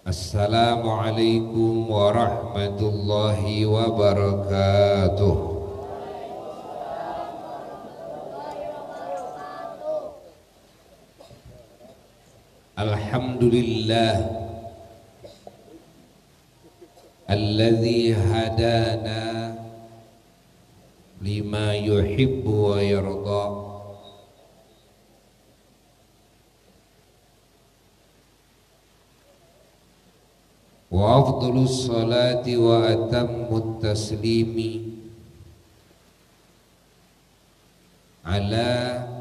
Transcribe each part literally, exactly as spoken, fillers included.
Assalamualaikum warahmatullahi wabarakatuh. Alhamdulillah alladzi hadana lima yuhibbu wa yarda. Wa afdhalus salati wa atammut taslimi ala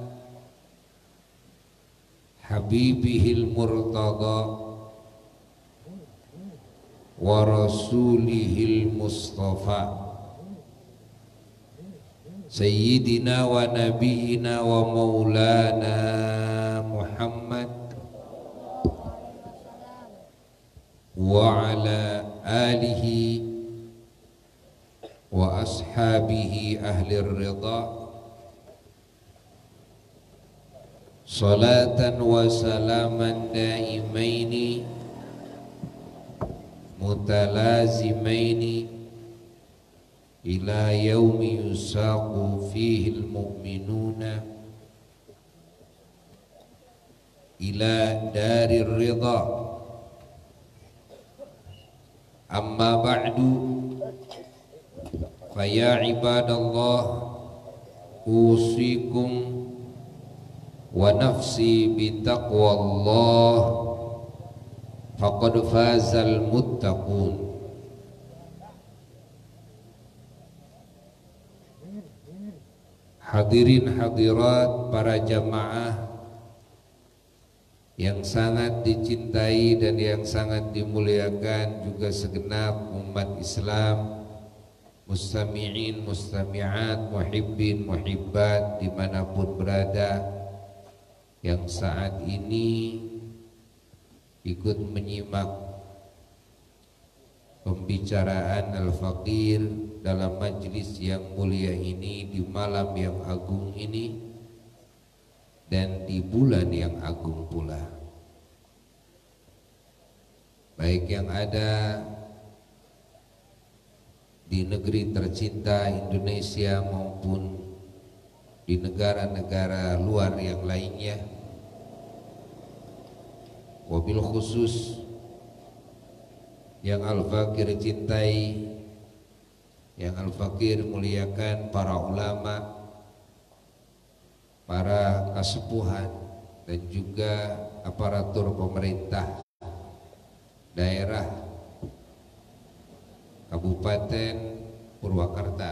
habibihil murtada wa rasulihil mustafa sayyidina wa nabiyina wa maulana Muhammad wa ala alihi wa ashabihi ahli ridha salatan wa salaman daimaini mutalazimaini ila yaumi yusaqu fihi almu'minuna ila darir ridha. Amma ba'du, faya ibadallah, usikum wa nafsi bitaqwallah, faqad fazal muttaqun. Hadirin hadirat para jamaah yang sangat dicintai dan yang sangat dimuliakan, juga segenap umat Islam, mustami'in, mustami'at, muhibbin, muhibbat dimanapun berada, yang saat ini ikut menyimak pembicaraan Al-Faqir dalam majlis yang mulia ini, di malam yang agung ini dan di bulan yang agung pula. Baik yang ada di negeri tercinta Indonesia maupun di negara-negara luar yang lainnya, wabil khusus yang Al-Faqir cintai, yang Al-Faqir muliakan, para ulama, para kasepuhan, dan juga aparatur pemerintah daerah Kabupaten Purwakarta,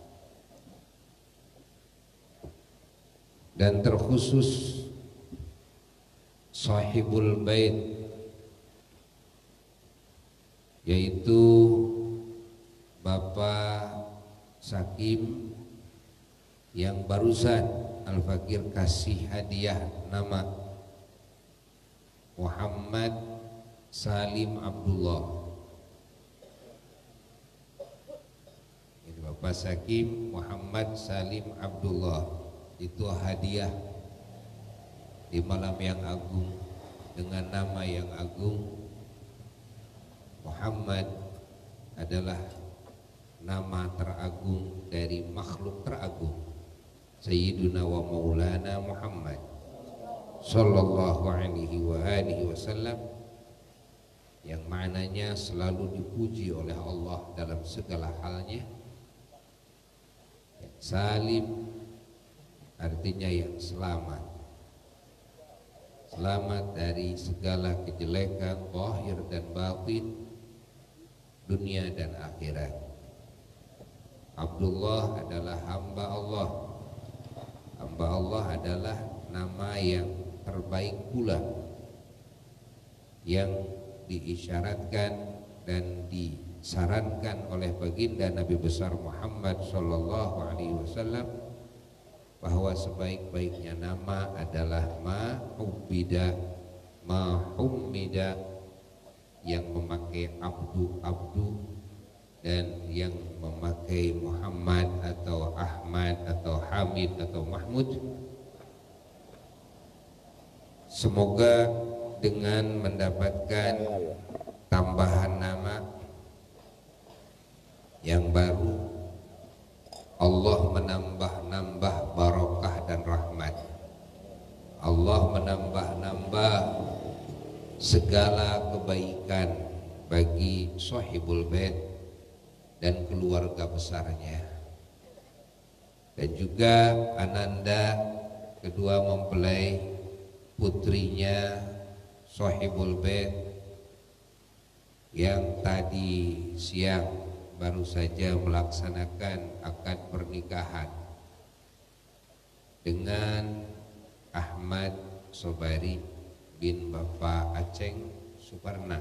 dan terkhusus sahibul bait, yaitu Bapak Sakim yang barusan Al-Faqir kasih hadiah nama Muhammad Salim Abdullah. Ini Bapak Sakim Muhammad Salim Abdullah, itu hadiah di malam yang agung dengan nama yang agung. Muhammad adalah nama teragung dari makhluk teragung, Sayyiduna wa Maulana Muhammad sallallahu alaihi wa alihi wasallam, yang maknanya selalu dipuji oleh Allah dalam segala halnya. Salim artinya yang selamat, selamat dari segala kejelekan zahir dan batin, dunia dan akhirat. Abdullah adalah hamba Allah. Hamba Allah adalah nama yang terbaik pula, yang diisyaratkan dan disarankan oleh baginda Nabi besar Muhammad sallallahu alaihi wasallam, bahwa sebaik-baiknya nama adalah ma ubida, ma hummida, yang memakai abdu abdu, dan yang memakai Muhammad atau Ahmad atau Hamid atau Mahmud. Semoga dengan mendapatkan tambahan nama yang baru, Allah menambah-nambah barokah dan rahmat. Allah menambah-nambah segala kebaikan bagi Shahibul Bait dan keluarga besarnya. Dan juga Ananda, kedua mempelai putrinya Shahibul Bait yang tadi siang baru saja melaksanakan akad pernikahan dengan Ahmad Sobari bin Bapak Aceng Suparna,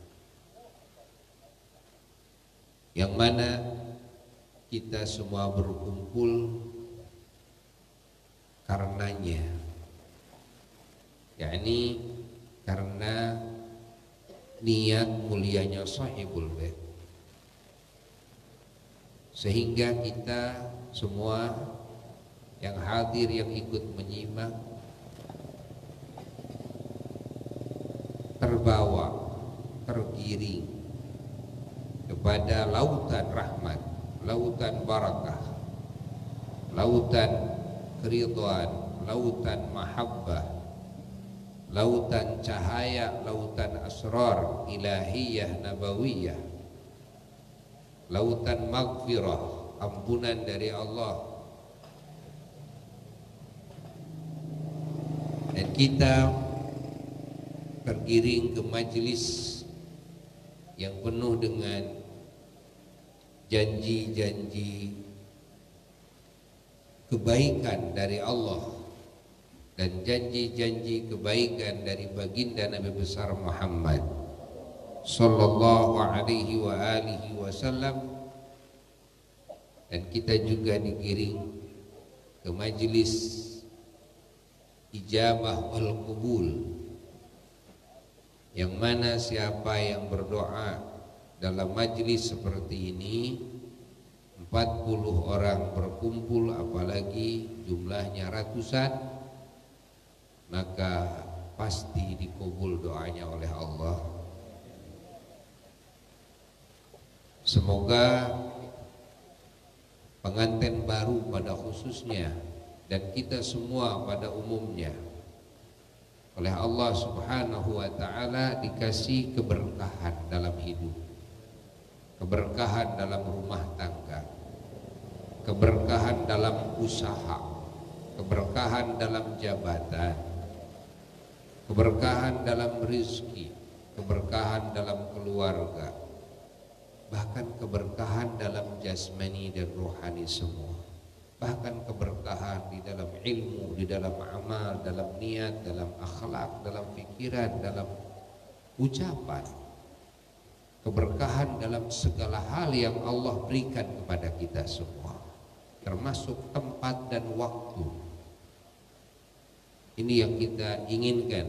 yang mana kita semua berkumpul karenanya, yakni karena niat mulianya Shahibul Bait, sehingga kita semua yang hadir, yang ikut menyimak, terbawa, tergiring kepada lautan rahmat, lautan barakah, lautan keridhaan, lautan mahabbah, lautan cahaya, lautan asrar ilahiyah nabawiyah, lautan maghfirah, ampunan dari Allah. Dan kita tergiring ke majelis yang penuh dengan janji-janji kebaikan dari Allah dan janji-janji kebaikan dari baginda Nabi besar Muhammad sallallahu alaihi wa alihi wasallam. Dan kita juga digiring ke majelis ijabah wal qubul, yang mana siapa yang berdoa dalam majelis seperti ini, empat puluh orang berkumpul, apalagi jumlahnya ratusan, maka pasti dikabul doanya oleh Allah. Semoga pengantin baru pada khususnya dan kita semua pada umumnya oleh Allah Subhanahu wa ta'ala dikasih keberkahan dalam hidup, keberkahan dalam rumah tangga, keberkahan dalam usaha, keberkahan dalam jabatan, keberkahan dalam rezeki, keberkahan dalam keluarga, bahkan keberkahan dalam jasmani dan rohani semua, bahkan keberkahan di dalam ilmu, di dalam amal, dalam niat, dalam akhlak, dalam pikiran, dalam ucapan, keberkahan dalam segala hal yang Allah berikan kepada kita semua, termasuk tempat dan waktu. Ini yang kita inginkan,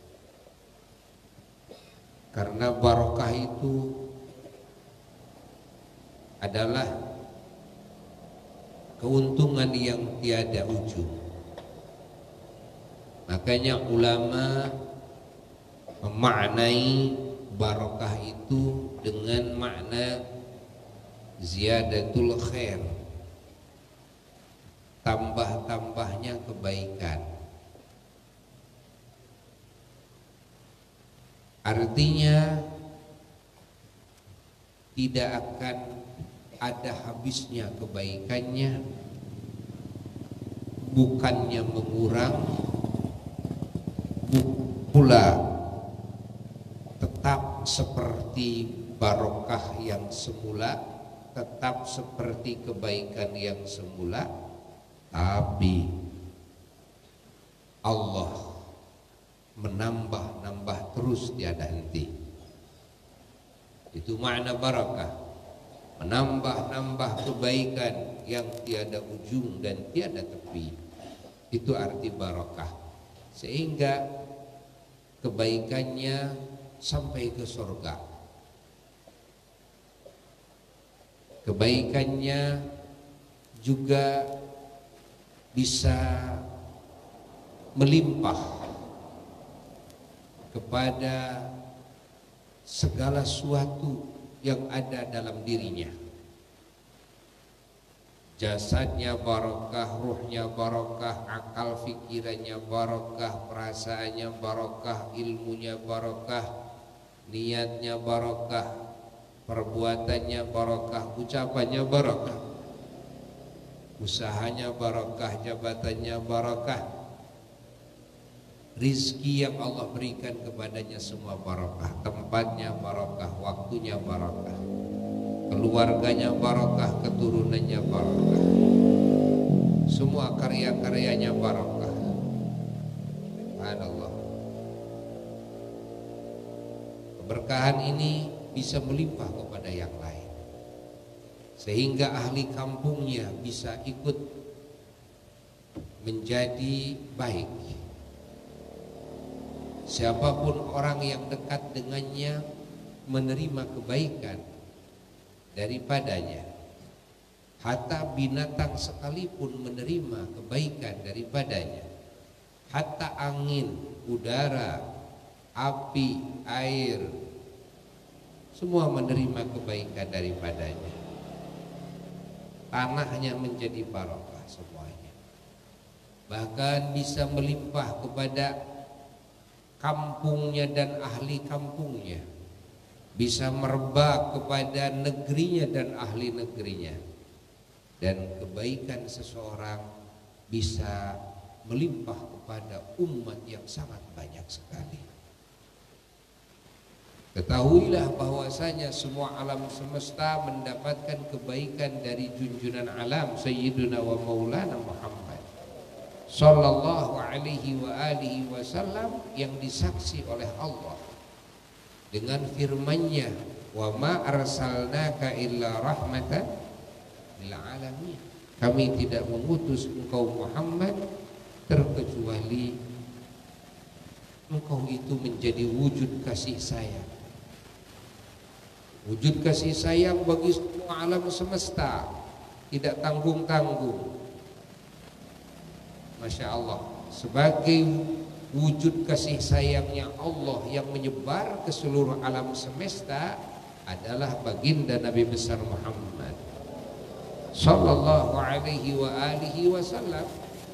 karena barokah itu adalah keuntungan yang tiada ujung. Makanya ulama memaknai barokah itu dengan makna ziyadatul khair, tambah-tambahnya kebaikan. Artinya tidak akan ada habisnya kebaikannya, bukannya mengurang, pula tetap seperti barokah yang semula, tetap seperti kebaikan yang semula, tapi Allah menambah-nambah terus tiada henti. Itu makna barakah, menambah-nambah kebaikan yang tiada ujung dan tiada tepi. Itu arti barakah, sehingga kebaikannya sampai ke surga, kebaikannya juga bisa melimpah kepada segala sesuatu yang ada dalam dirinya. Jasadnya barokah, ruhnya barokah, akal fikirannya barokah, perasaannya barokah, ilmunya barokah, niatnya barokah, perbuatannya barokah, ucapannya barokah, usahanya barokah, jabatannya barokah, rizki yang Allah berikan kepadanya semua barokah, tempatnya barokah, waktunya barokah, keluarganya barokah, keturunannya barokah, semua karya-karyanya barokah. Subhanallah. Keberkahan ini bisa melimpah kepada yang lain, sehingga ahli kampungnya bisa ikut menjadi baik. Siapapun orang yang dekat dengannya menerima kebaikan daripadanya. Hatta binatang sekalipun menerima kebaikan daripadanya. Hatta angin, udara, api, air, semua menerima kebaikan daripadanya. Tanahnya menjadi barokah semuanya. Bahkan bisa melimpah kepada kampungnya dan ahli kampungnya. Bisa merebak kepada negerinya dan ahli negerinya. Dan kebaikan seseorang bisa melimpah kepada umat yang sangat banyak sekali. Ketahuilah bahwasanya semua alam semesta mendapatkan kebaikan dari junjungan alam Sayyiduna wa Maulana Muhammad sallallahu alaihi wa alihi wasallam, yang disaksi oleh Allah dengan firman-Nya, wa ma arsalnaka illa rahmatan lil alamin. Kami tidak mengutus engkau Muhammad terkecuali engkau itu menjadi wujud kasih sayang. Wujud kasih sayang bagi semua alam semesta, tidak tanggung-tanggung. Masya Allah, sebagai wujud kasih sayangnya Allah yang menyebar ke seluruh alam semesta adalah baginda Nabi besar Muhammad sallallahu alaihi wa alihi wasallam.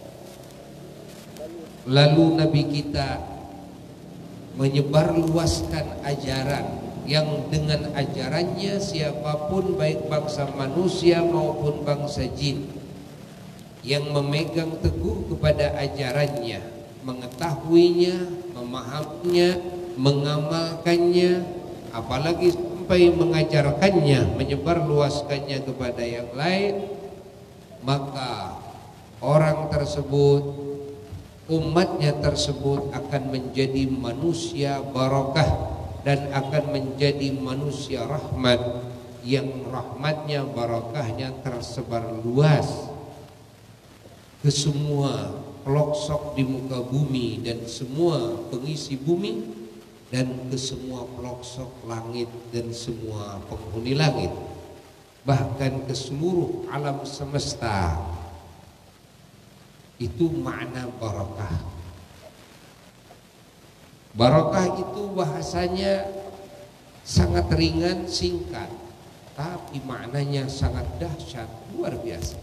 Lalu Nabi kita menyebarluaskan ajaran yang dengan ajarannya siapapun, baik bangsa manusia maupun bangsa jin, yang memegang teguh kepada ajarannya, mengetahuinya, memahaminya, mengamalkannya, apalagi sampai mengajarkannya, menyebarluaskannya kepada yang lain, maka orang tersebut, umatnya tersebut akan menjadi manusia barokah dan akan menjadi manusia rahmat, yang rahmatnya, barokahnya tersebar luas ke semua pelosok di muka bumi dan semua pengisi bumi, dan ke semua pelosok langit dan semua penghuni langit, bahkan ke seluruh alam semesta. Itu makna barokah. Barokah itu bahasanya sangat ringan, singkat, tapi maknanya sangat dahsyat, luar biasa.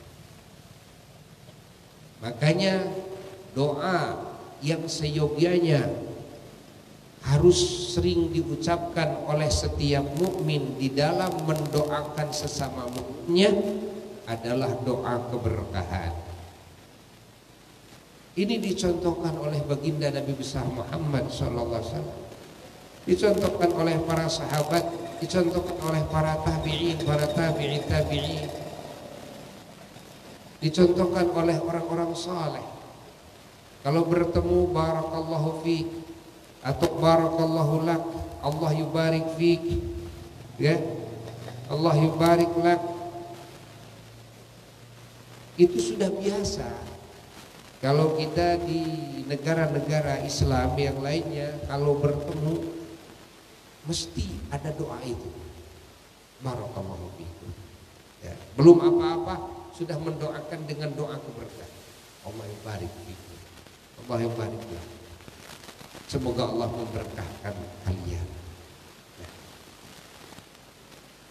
Makanya doa yang seyogianya harus sering diucapkan oleh setiap mukmin di dalam mendoakan sesama mukminnya adalah doa keberkahan. Ini dicontohkan oleh baginda Nabi besar Muhammad sallallahu alaihi wasallam, dicontohkan oleh para sahabat, dicontohkan oleh para tabi'in, para tabi'i tabi'in, dicontohkan oleh orang-orang saleh. Kalau bertemu barakallahu fiik atau barakallahu lak, Allah yubarik fiik, ya, Allah yubarik lak, itu sudah biasa. Kalau kita di negara-negara Islam yang lainnya, kalau bertemu mesti ada doa itu, barakallahu fiikum, ya, belum apa-apa sudah mendoakan dengan doa keberkahan. Allah yubarik fiikum, Allah yubarik lak, semoga Allah memberkahkan kalian.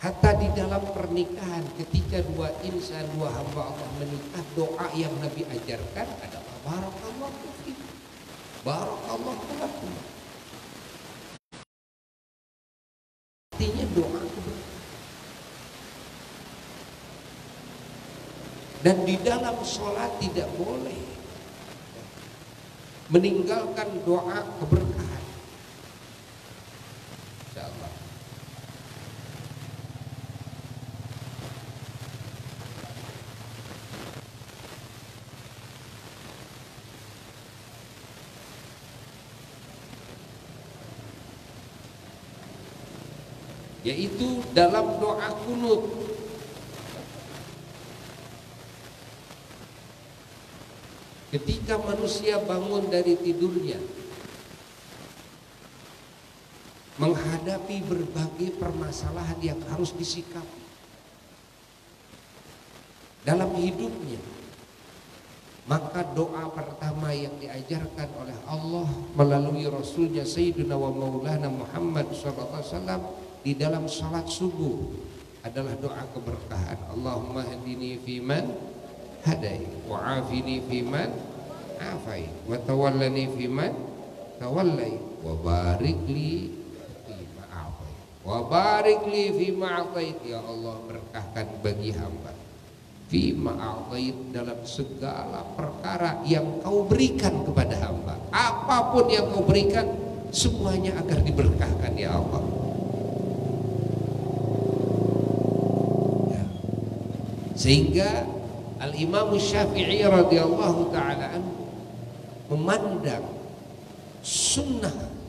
Hatta di dalam pernikahan ketika dua insan, dua hamba Allah menikah, doa yang Nabi ajarkan adalah barakallahu fikum, barakallahu lakum. Artinya doa keberkahan. Dan di dalam sholat tidak boleh meninggalkan doa keberkahan. Insyaallah. Yaitu dalam doa kunut. Ketika manusia bangun dari tidurnya, menghadapi berbagai permasalahan yang harus disikapi dalam hidupnya, maka doa pertama yang diajarkan oleh Allah melalui Rasulnya Sayyidina wa Maulana Muhammad shallallahu alaihi wasallam di dalam salat subuh adalah doa keberkahan. Allahumma hadini fiman hadai, wa afini fiman afai, wa tawallani fiman tawallai, wa barik li fima afai, wa barik li fima atait. Ya Allah, berkahkan bagi hamba fima atait, dalam segala perkara yang kau berikan kepada hamba. Apapun yang kau berikan, semuanya agar diberkahkan ya Allah. Sehingga Al-Imam Syafi'i radhiyallahu ta'ala anhu memandang sunnah,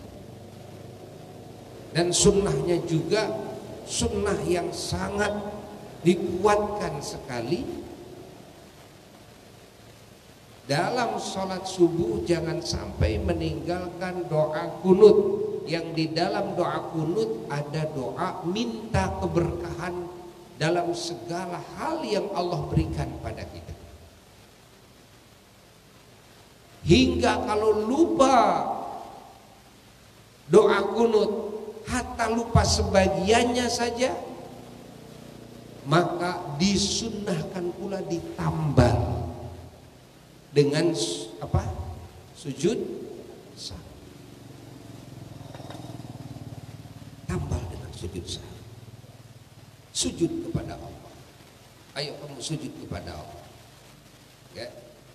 dan sunnahnya juga sunnah yang sangat dikuatkan sekali dalam sholat subuh. Jangan sampai meninggalkan doa kunut, yang di dalam doa kunut ada doa minta keberkahan dalam segala hal yang Allah berikan pada kita. Hingga kalau lupa doa kunut, hatta lupa sebagiannya saja, maka disunnahkan pula ditambal dengan apa? Sujud sahwi. Tambal dengan sujud sahwi. Sujud kepada Allah. Ayo kamu sujud kepada Allah. Ya.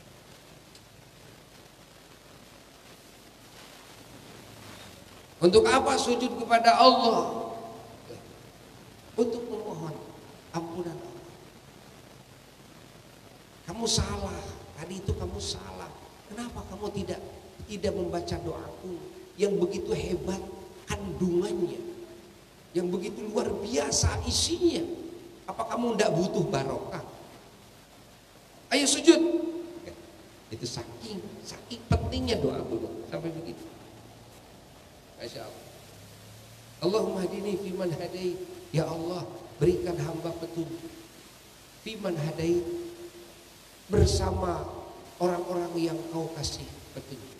Untuk apa sujud kepada Allah? Untuk memohon ampunan Allah. Kamu salah, tadi itu kamu salah. Kenapa kamu tidak tidak membaca doaku yang begitu hebat kandungannya, yang begitu luar biasa isinya? Apa kamu tidak butuh barokah? Ayo sujud. Itu saking saking pentingnya doa dulu sampai begitu. Masya Allah. Allahumma hadini fiman hadait. Ya Allah, berikan hamba petunjuk fiman hadait, bersama orang-orang yang kau kasih petunjuk.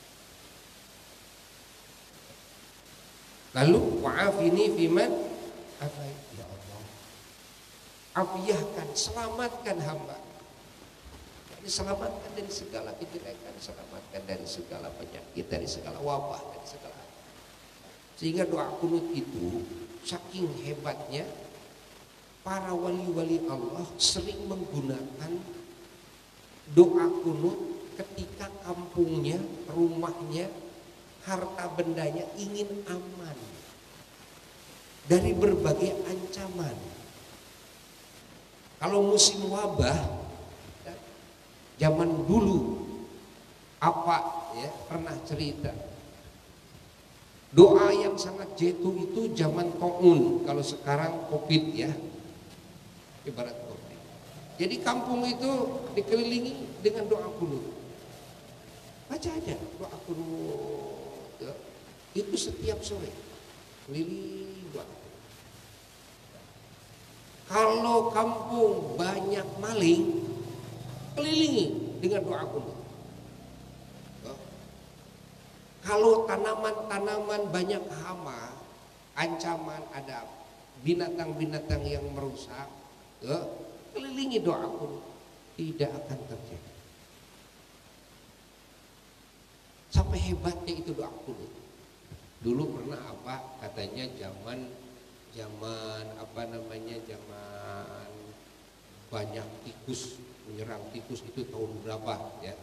Lalu wa'afini fiman afait. Ya Allah, afiyahkan, selamatkan hamba. Selamatkan dari segala kejelekan, selamatkan dari segala penyakit, dari segala wabah, dari segala. Sehingga doa kunut itu saking hebatnya, para wali-wali Allah sering menggunakan doa kunut ketika kampungnya, rumahnya, harta bendanya ingin aman dari berbagai ancaman. Kalau musim wabah, zaman dulu apa ya pernah cerita, doa yang sangat jitu itu zaman taun, kalau sekarang Covid ya, ibarat Covid. Jadi kampung itu dikelilingi dengan doa kunut. Baca aja doa kunut ya. Itu setiap sore keliling doa. Kalau kampung banyak maling, kelilingi dengan doa kunut. Kalau tanaman-tanaman banyak hama, ancaman ada binatang-binatang yang merusak, ya, kelilingi doa kunut, tidak akan terjadi. Sampai hebatnya itu doa kunut. Dulu pernah apa katanya zaman zaman apa namanya zaman banyak tikus, menyerang tikus itu tahun berapa ya?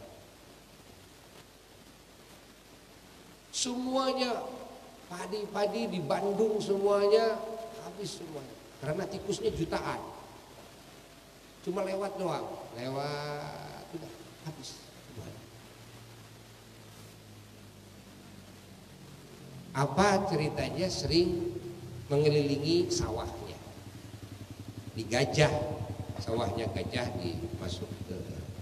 Semuanya padi-padi di Bandung semuanya habis semuanya karena tikusnya jutaan. Cuma lewat doang, lewat udah habis semuanya. Apa ceritanya? Sering mengelilingi sawahnya, di Gajah, sawahnya Gajah dimasuk ke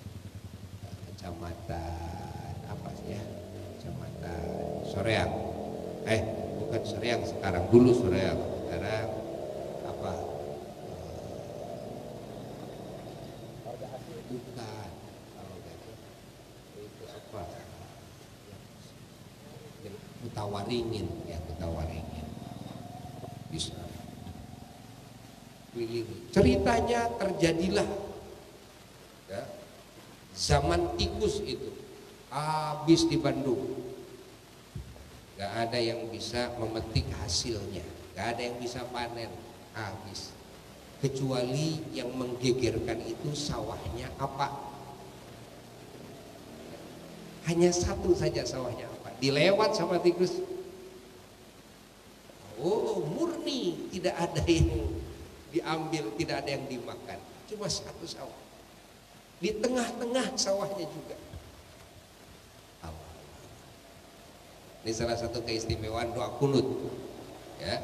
kecamatan apa sih ya, kecamatan Soreang, eh bukan Soreang sekarang, dulu Soreang, sekarang apa, bukan, itu apa, Kutawaringin ya, Kutawaringin bisa. Ceritanya terjadilah ya, zaman tikus itu habis di Bandung, gak ada yang bisa memetik hasilnya, gak ada yang bisa panen, habis. Kecuali yang menggegerkan itu sawahnya apa, hanya satu saja sawahnya apa, dilewat sama tikus. Oh murni, tidak ada yang diambil, tidak ada yang dimakan, cuma satu sawah, di tengah-tengah sawahnya juga. Ini salah satu keistimewaan doa kunut ya.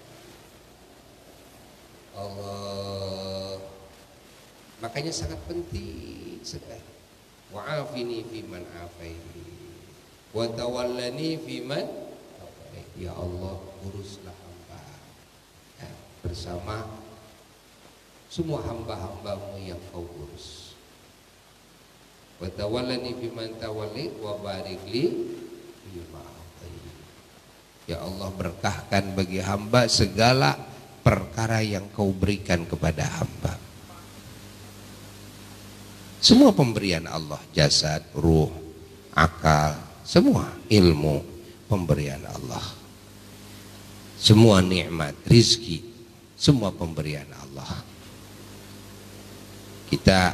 Allah, makanya sangat penting sekali. Wa'afini fiman afaini wa tawallani fiman afaini. Ya Allah, uruslah hamba ya, bersama semua hamba-hambamu yang kau urus. Wa tawallani fiman tawalli wa barik li fima afaini. Ya Allah, berkahkan bagi hamba segala perkara yang kau berikan kepada hamba. Semua pemberian Allah, jasad, ruh, akal, semua ilmu, pemberian Allah. Semua nikmat, rizki, semua pemberian Allah. Kita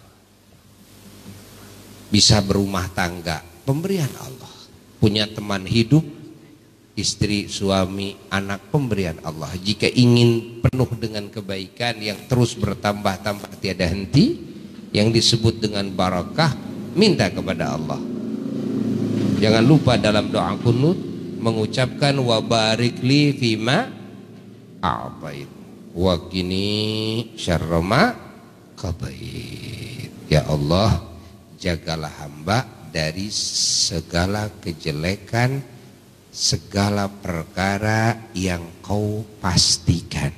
bisa berumah tangga, pemberian Allah. Punya teman hidup, istri, suami, anak, pemberian Allah. Jika ingin penuh dengan kebaikan yang terus bertambah-tambah tiada henti, yang disebut dengan barakah, minta kepada Allah. Jangan lupa dalam doa kunut mengucapkan wa barik li fima a'tait wa qini syarra ma qadait. Ya Allah, jagalah hamba dari segala kejelekan, segala perkara yang kau pastikan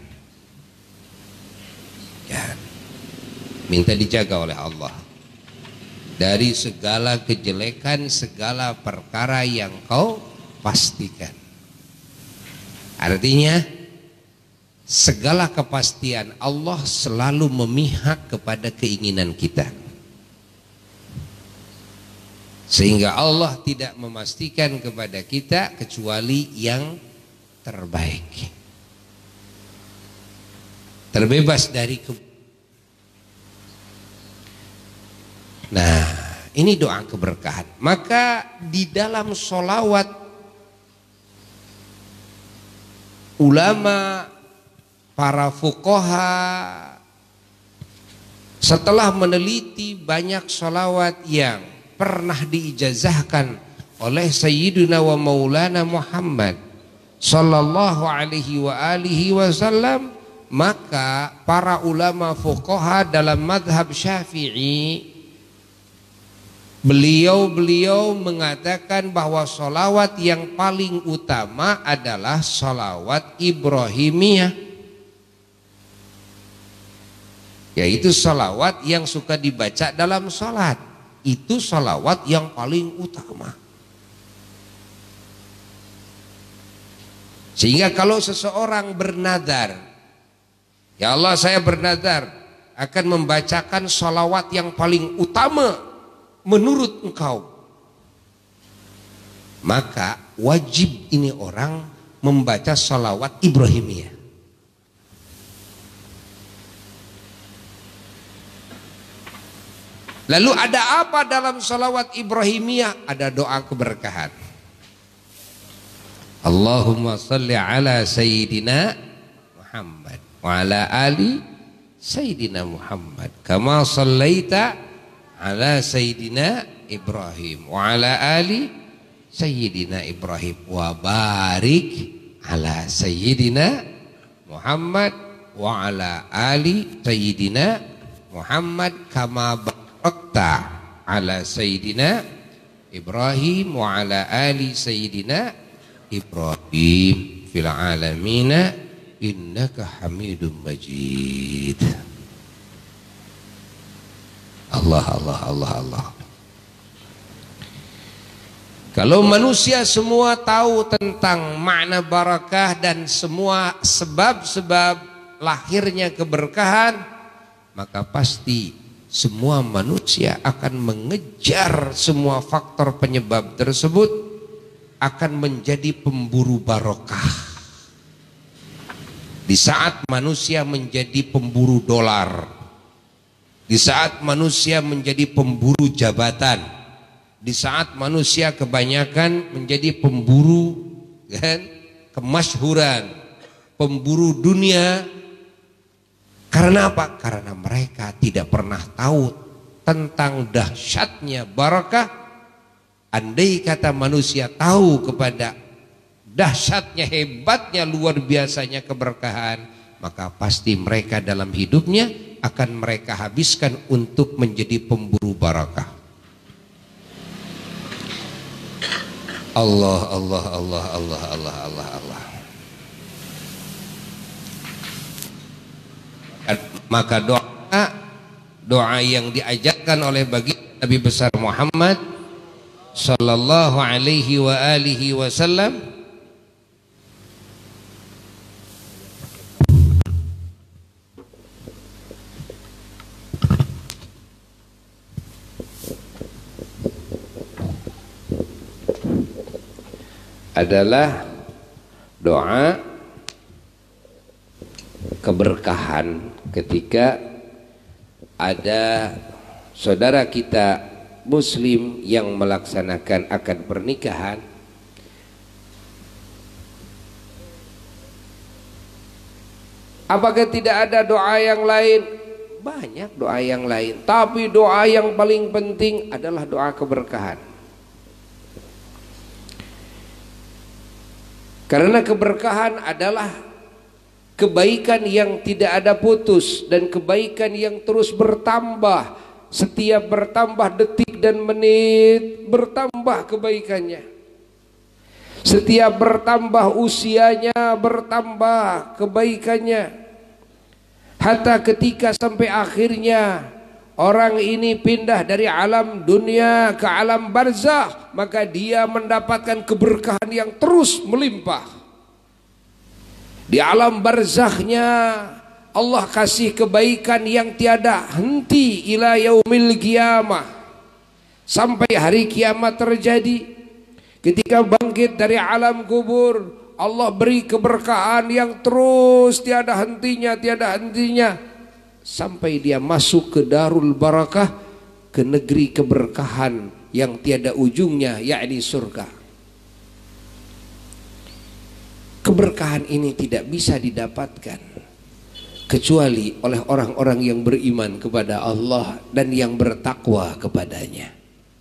ya, minta dijaga oleh Allah dari segala kejelekan, segala perkara yang kau pastikan. Artinya segala kepastian Allah selalu memihak kepada keinginan kita, sehingga Allah tidak memastikan kepada kita kecuali yang terbaik. Terbebas dari ke... Nah, ini doa keberkahan. Maka di dalam sholawat, ulama, para fuqaha setelah meneliti banyak sholawat yang pernah diijazahkan oleh Sayyiduna wa Maulana Muhammad sallallahu alaihi wa alihi wasallam, maka para ulama fuqaha dalam madhab Syafi'i, beliau-beliau mengatakan bahwa sholawat yang paling utama adalah sholawat Ibrahimiyah, yaitu sholawat yang suka dibaca dalam sholat. Itu sholawat yang paling utama. Sehingga kalau seseorang bernadar Ya Allah, saya bernazar akan membacakan sholawat yang paling utama menurut engkau. Maka wajib ini orang membaca sholawat Ibrahimiyah. Lalu ada apa dalam sholawat Ibrahimiyah? Ada doa keberkahan. Allahumma salli ala Sayyidina Muhammad wa ala ali Sayyidina Muhammad kama sallaita ala Sayyidina Ibrahim wa ala ali Sayyidina Ibrahim wa barik ala Sayyidina Muhammad wa ala ali Sayyidina Muhammad kama barakta ala Sayyidina Ibrahim wa ala ali Sayyidina Ibrahim fil alamina innaka hamidum majid. Allah Allah Allah Allah. Kalau manusia semua tahu tentang makna barakah dan semua sebab-sebab lahirnya keberkahan, maka pasti semua manusia akan mengejar semua faktor penyebab tersebut, akan menjadi pemburu barokah. Di saat manusia menjadi pemburu dolar, di saat manusia menjadi pemburu jabatan, di saat manusia kebanyakan menjadi pemburu kan, kemasyhuran, pemburu dunia. Karena apa? Karena mereka tidak pernah tahu tentang dahsyatnya barakah. Andai kata manusia tahu kepada dahsyatnya, hebatnya, luar biasanya keberkahan, maka pasti mereka dalam hidupnya akan mereka habiskan untuk menjadi pemburu barakah. Allah Allah Allah Allah Allah Allah Allah. Maka doa doa yang diajarkan oleh baginda Nabi besar Muhammad sallallahu alaihi wa alihi wasallam adalah doa keberkahan ketika ada saudara kita Muslim yang melaksanakan akad pernikahan. Apakah tidak ada doa yang lain? Banyak doa yang lain, tapi doa yang paling penting adalah doa keberkahan. Karena keberkahan adalah kebaikan yang tidak ada putus dan kebaikan yang terus bertambah. Setiap bertambah detik dan menit bertambah kebaikannya. Setiap bertambah usianya bertambah kebaikannya. Hatta ketika sampai akhirnya orang ini pindah dari alam dunia ke alam barzakh, maka dia mendapatkan keberkahan yang terus melimpah. Di alam barzakhnya Allah kasih kebaikan yang tiada henti ila yaumil qiyamah, sampai hari kiamat terjadi. Ketika bangkit dari alam kubur, Allah beri keberkahan yang terus tiada hentinya, tiada hentinya, sampai dia masuk ke Darul Barakah, ke negeri keberkahan yang tiada ujungnya, yakni surga. Keberkahan ini tidak bisa didapatkan kecuali oleh orang-orang yang beriman kepada Allah dan yang bertakwa kepadanya.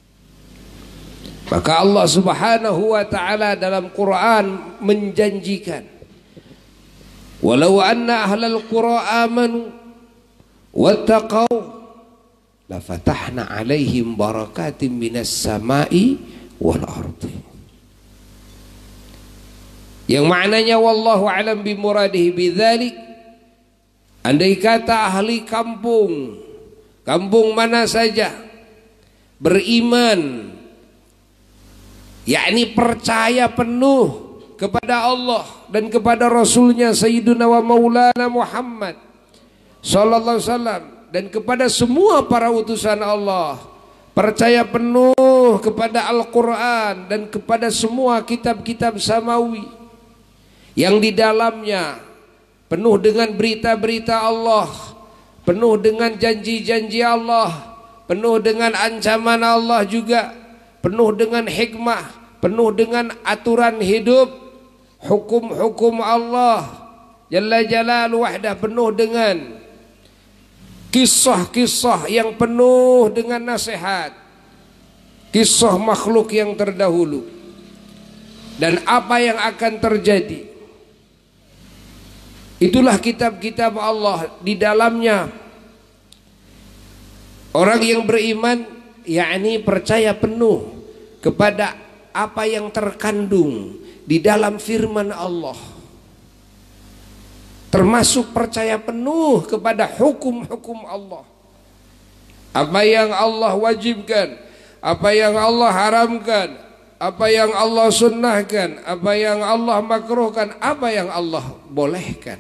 Maka Allah Subhanahu wa ta'ala dalam Quran menjanjikan, walau anna ahlal qura amanu wattaqau la fatahna alaihim barakatim minas samai wal ardi. Yang maknanya wallahu alam bimuradihi bidzalik, andai kata ahli kampung, kampung mana saja, beriman, yakni percaya penuh kepada Allah dan kepada Rasulnya Sayyiduna wa Maulana Muhammad, sallallahu alaihi wasallam dan kepada semua para utusan Allah. Percaya penuh kepada Al-Quran dan kepada semua kitab-kitab samawi yang di dalamnya penuh dengan berita-berita Allah, penuh dengan janji-janji Allah, penuh dengan ancaman Allah juga, penuh dengan hikmah, penuh dengan aturan hidup, hukum-hukum Allah Jalla Jalaluhu wahdah, penuh dengan kisah-kisah yang penuh dengan nasihat, kisah makhluk yang terdahulu dan apa yang akan terjadi. Itulah kitab-kitab Allah. Di dalamnya orang yang beriman yakni percaya penuh kepada apa yang terkandung di dalam firman Allah, termasuk percaya penuh kepada hukum-hukum Allah. Apa yang Allah wajibkan, apa yang Allah haramkan, apa yang Allah sunnahkan, apa yang Allah makruhkan, apa yang Allah bolehkan.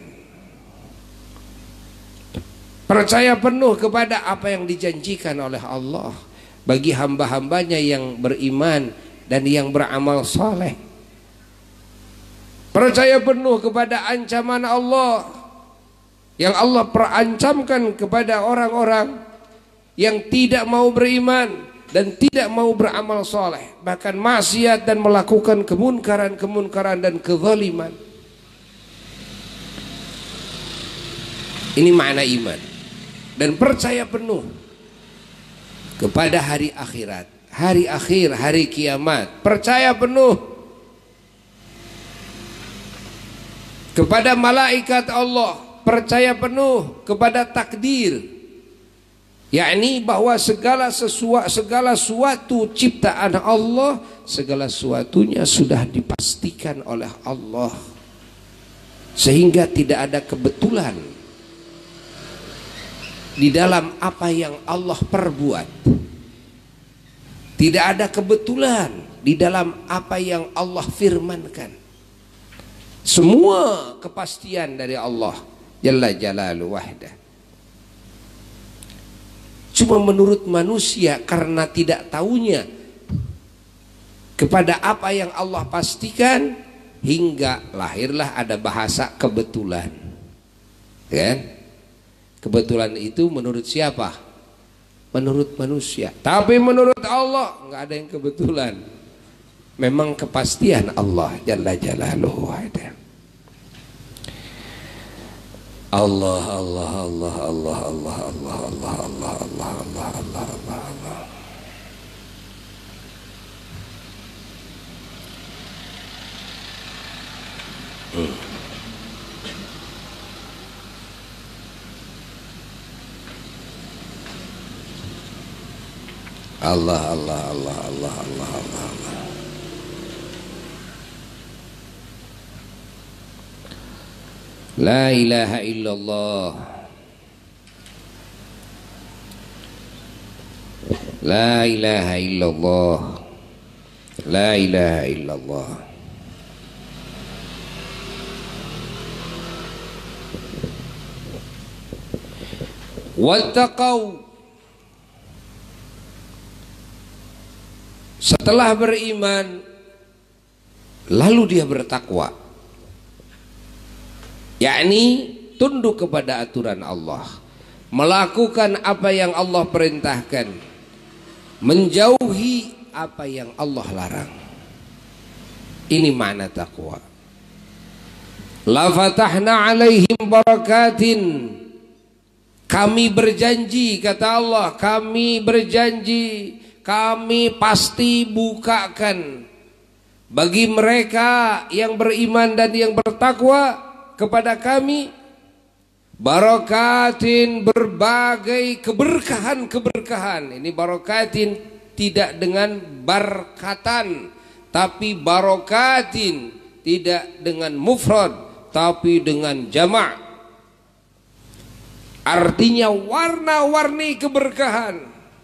Percaya penuh kepada apa yang dijanjikan oleh Allah bagi hamba-hambanya yang beriman dan yang beramal saleh. Percaya penuh kepada ancaman Allah yang Allah perancamkan kepada orang-orang yang tidak mau beriman dan tidak mau beramal soleh, bahkan maksiat dan melakukan kemunkaran-kemunkaran dan kezaliman. Ini makna iman. Dan percaya penuh kepada hari akhirat, hari akhir, hari kiamat. Percaya penuh kepada malaikat Allah, percaya penuh kepada takdir, yakni bahwa segala sesuatu, segala suatu ciptaan Allah, segala sesuatunya sudah dipastikan oleh Allah, sehingga tidak ada kebetulan di dalam apa yang Allah perbuat. Tidak ada kebetulan di dalam apa yang Allah firmankan. Semua kepastian dari Allah Jalla Jalaluhu wahdah. Cuma menurut manusia karena tidak tahunya kepada apa yang Allah pastikan, hingga lahirlah ada bahasa kebetulan. Kan? Kebetulan itu menurut siapa? Menurut manusia. Tapi menurut Allah nggak ada yang kebetulan. Memang kepastian Allah Jalla Jalaluhu wahdah. Allah Allah Allah Allah Allah Allah Allah Allah Allah Allah Allah Allah Allah. Hmm. Allah Allah Allah Allah Allah Allah Allah. La ilaha illallah. La ilaha illallah. La ilaha illallah. Wattaqau. Setelah beriman, lalu dia bertakwa, yakni tunduk kepada aturan Allah, melakukan apa yang Allah perintahkan, menjauhi apa yang Allah larang. Ini makna takwa. La fatahna alaihim barakatin. Kami berjanji, kata Allah, kami berjanji, kami pasti bukakan bagi mereka yang beriman dan yang bertakwa kepada kami barakatin, berbagai keberkahan-keberkahan. Ini barakatin tidak dengan barkatan, tapi barakatin tidak dengan mufrad, tapi dengan jamak. Artinya warna-warni keberkahan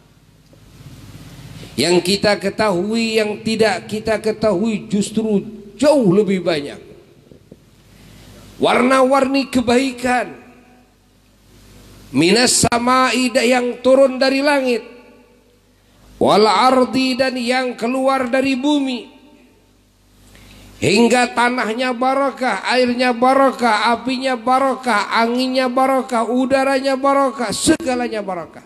yang kita ketahui, yang tidak kita ketahui justru jauh lebih banyak. Warna-warni kebaikan minas samai yang turun dari langit, wal ardi dan yang keluar dari bumi, hingga tanahnya barokah, airnya barokah, apinya barokah, anginnya barokah, udaranya barokah, segalanya barokah.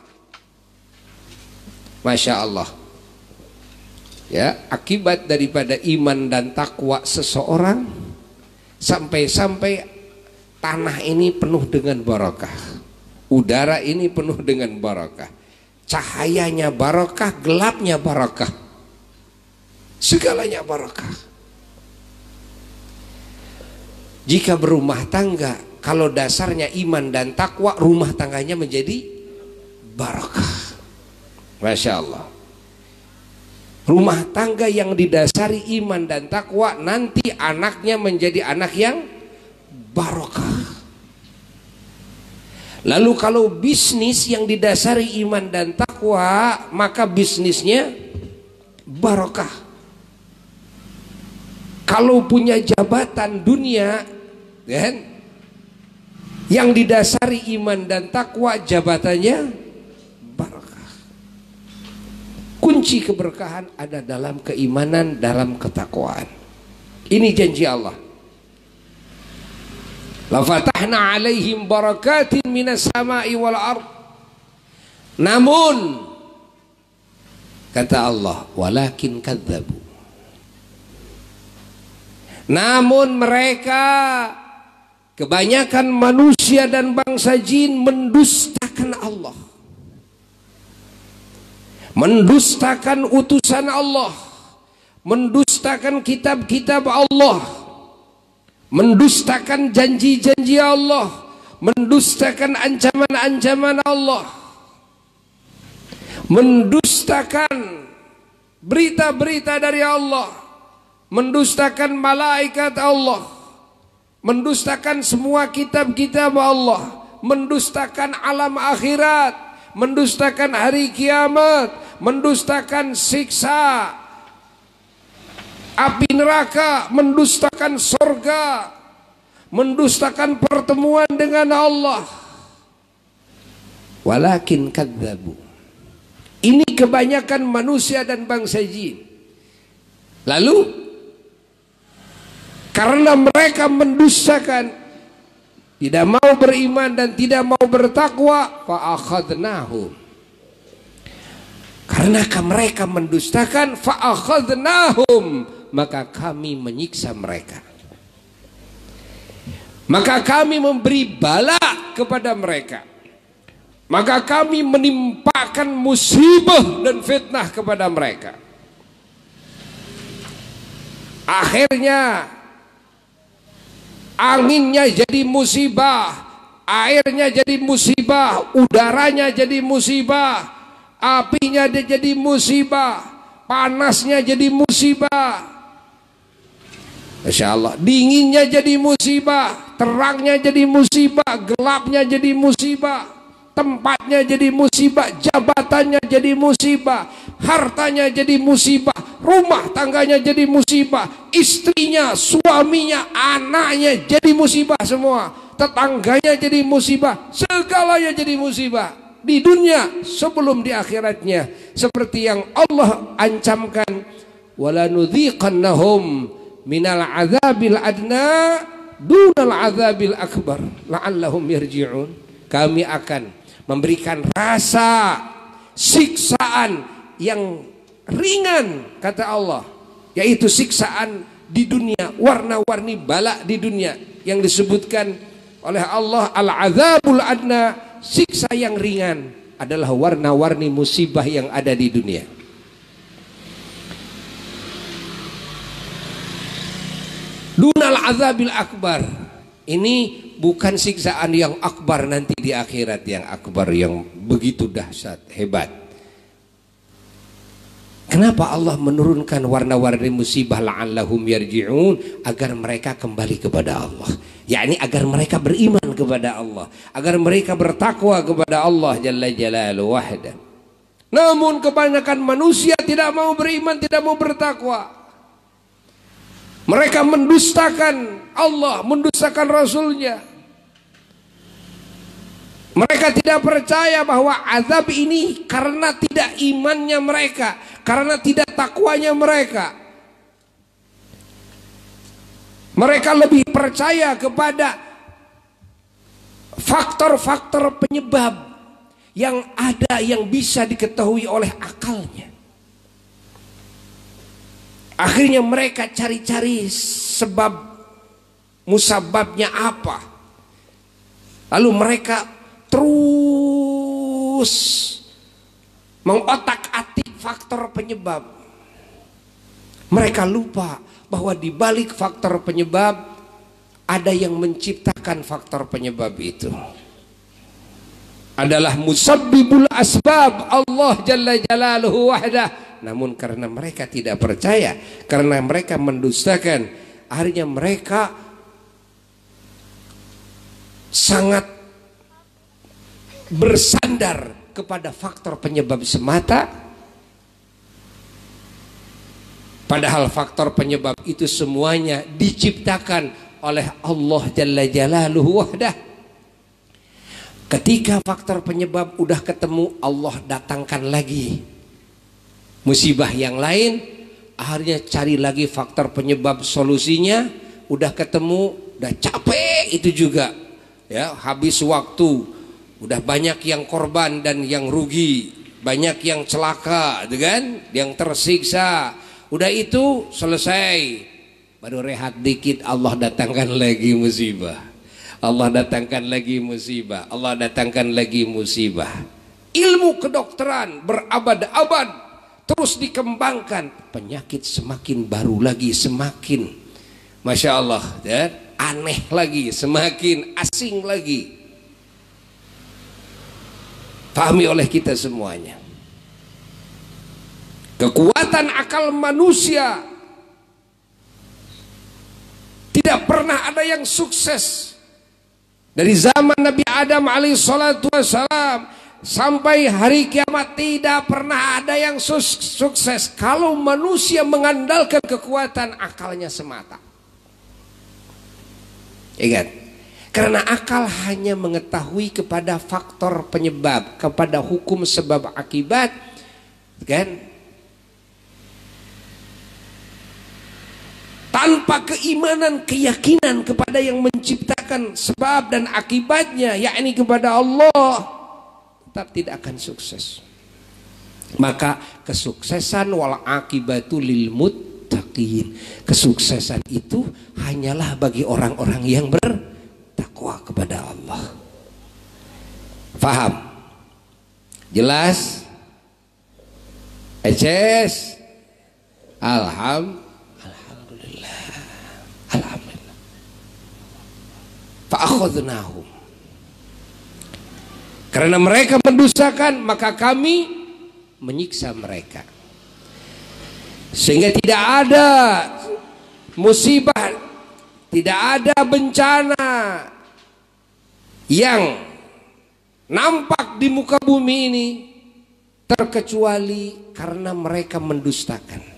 Masya Allah. Ya, akibat daripada iman dan takwa seseorang, sampai-sampai tanah ini penuh dengan barokah, udara ini penuh dengan barokah, cahayanya barokah, gelapnya barokah, segalanya barokah. Jika berumah tangga, kalau dasarnya iman dan takwa, rumah tangganya menjadi barokah. Masya Allah. Rumah tangga yang didasari iman dan takwa, nanti anaknya menjadi anak yang barokah. Lalu kalau bisnis yang didasari iman dan takwa, maka bisnisnya barokah. Kalau punya jabatan dunia, kan, yang didasari iman dan takwa, jabatannya barokah. Kunci keberkahan ada dalam keimanan, dalam ketakwaan. Ini janji Allah. La fatahna alaihim barakatin minas samai wal ard. Namun kata Allah, walakin kadzabu. Namun mereka, kebanyakan manusia dan bangsa jin, mendustakan Allah, mendustakan utusan Allah, mendustakan kitab-kitab Allah, mendustakan janji-janji Allah, mendustakan ancaman-ancaman Allah, mendustakan berita-berita dari Allah, mendustakan malaikat Allah, mendustakan semua kitab-kitab Allah, mendustakan alam akhirat, mendustakan hari kiamat, mendustakan siksa api neraka, mendustakan surga, mendustakan pertemuan dengan Allah. Walakin kadzabu. Ini kebanyakan manusia dan bangsa jin. Lalu karena mereka mendustakan, tidak mau beriman dan tidak mau bertakwa, fa akhadnahum. Karena mereka mendustakan, fa akhadnahum, maka kami menyiksa mereka. Maka kami memberi bala kepada mereka. Maka kami menimpakan musibah dan fitnah kepada mereka. Akhirnya anginnya jadi musibah, airnya jadi musibah, udaranya jadi musibah, apinya jadi musibah, panasnya jadi musibah. Masya Allah. Dinginnya jadi musibah, terangnya jadi musibah, gelapnya jadi musibah, tempatnya jadi musibah, jabatannya jadi musibah, hartanya jadi musibah, rumah tangganya jadi musibah, istrinya, suaminya, anaknya jadi musibah semua, tetangganya jadi musibah, segalanya jadi musibah di dunia sebelum di akhiratnya, seperti yang Allah ancamkan, walanudhiqannahum minal azabil adna dunal azabil akbar la'allahum yarji'un. Kami akan memberikan rasa siksaan yang ringan, kata Allah, yaitu siksaan di dunia, warna-warni bala di dunia yang disebutkan oleh Allah al-azabul adna, siksa yang ringan adalah warna-warni musibah yang ada di dunia. Dunal azabil akbar, ini bukan siksaan yang akbar nanti di akhirat, yang akbar yang begitu dahsyat hebat. Kenapa Allah menurunkan warna-warni musibah la'allahum yarji'un? Agar mereka kembali kepada Allah, yakni agar mereka beriman kepada Allah, agar mereka bertakwa kepada Allah jalla jalaluhu wahda. Namun kebanyakan manusia tidak mau beriman, tidak mau bertakwa. Mereka mendustakan Allah, mendustakan Rasulnya. Mereka tidak percaya bahwa azab ini karena tidak imannya mereka, karena tidak takwanya mereka. Mereka lebih percaya kepada faktor-faktor penyebab yang ada, yang bisa diketahui oleh akalnya. Akhirnya mereka cari-cari sebab musababnya apa. Lalu mereka terus mengotak-atik faktor penyebab. Mereka lupa bahwa di balik faktor penyebab ada yang menciptakan faktor penyebab itu. Adalah musabbibul asbab, Allah Jalla Jalaluhu wahdah. Namun karena mereka tidak percaya, karena mereka mendustakan, akhirnya mereka sangat bersandar kepada faktor penyebab semata. Padahal faktor penyebab itu semuanya diciptakan oleh Allah Jalla Jalaluhu wahdah. Ketika faktor penyebab udah ketemu, Allah datangkan lagi musibah yang lain. Akhirnya cari lagi faktor penyebab solusinya. Udah ketemu, udah capek itu juga, ya, habis waktu, udah banyak yang korban dan yang rugi, banyak yang celaka, kan, yang tersiksa. Udah itu selesai, baru rehat dikit, Allah datangkan lagi musibah. Allah datangkan lagi musibah. Allah datangkan lagi musibah. Ilmu kedokteran berabad-abad terus dikembangkan, penyakit semakin baru lagi, semakin Masya Allah, ya, aneh lagi, semakin asing lagi. Pahami oleh kita semuanya. Kekuatan akal manusia tidak pernah ada yang sukses. Dari zaman Nabi Adam alaihi salatu wassalam sampai hari kiamat tidak pernah ada yang sukses kalau manusia mengandalkan kekuatan akalnya semata. Ingat, karena akal hanya mengetahui kepada faktor penyebab, kepada hukum sebab akibat, kan? Tanpa keimanan, keyakinan kepada yang menciptakan sebab dan akibatnya, yakni kepada Allah, tetap tidak akan sukses. Maka kesuksesan wal akibatu lil muttaqin, kesuksesan itu hanyalah bagi orang-orang yang bertakwa kepada Allah. Faham? Jelas? Eces? Alhamdulillah. Alhamdulillah. Fa'akhadnahum. Karena mereka mendustakan, maka kami menyiksa mereka. Sehingga tidak ada musibah, tidak ada bencana yang nampak di muka bumi ini terkecuali karena mereka mendustakan.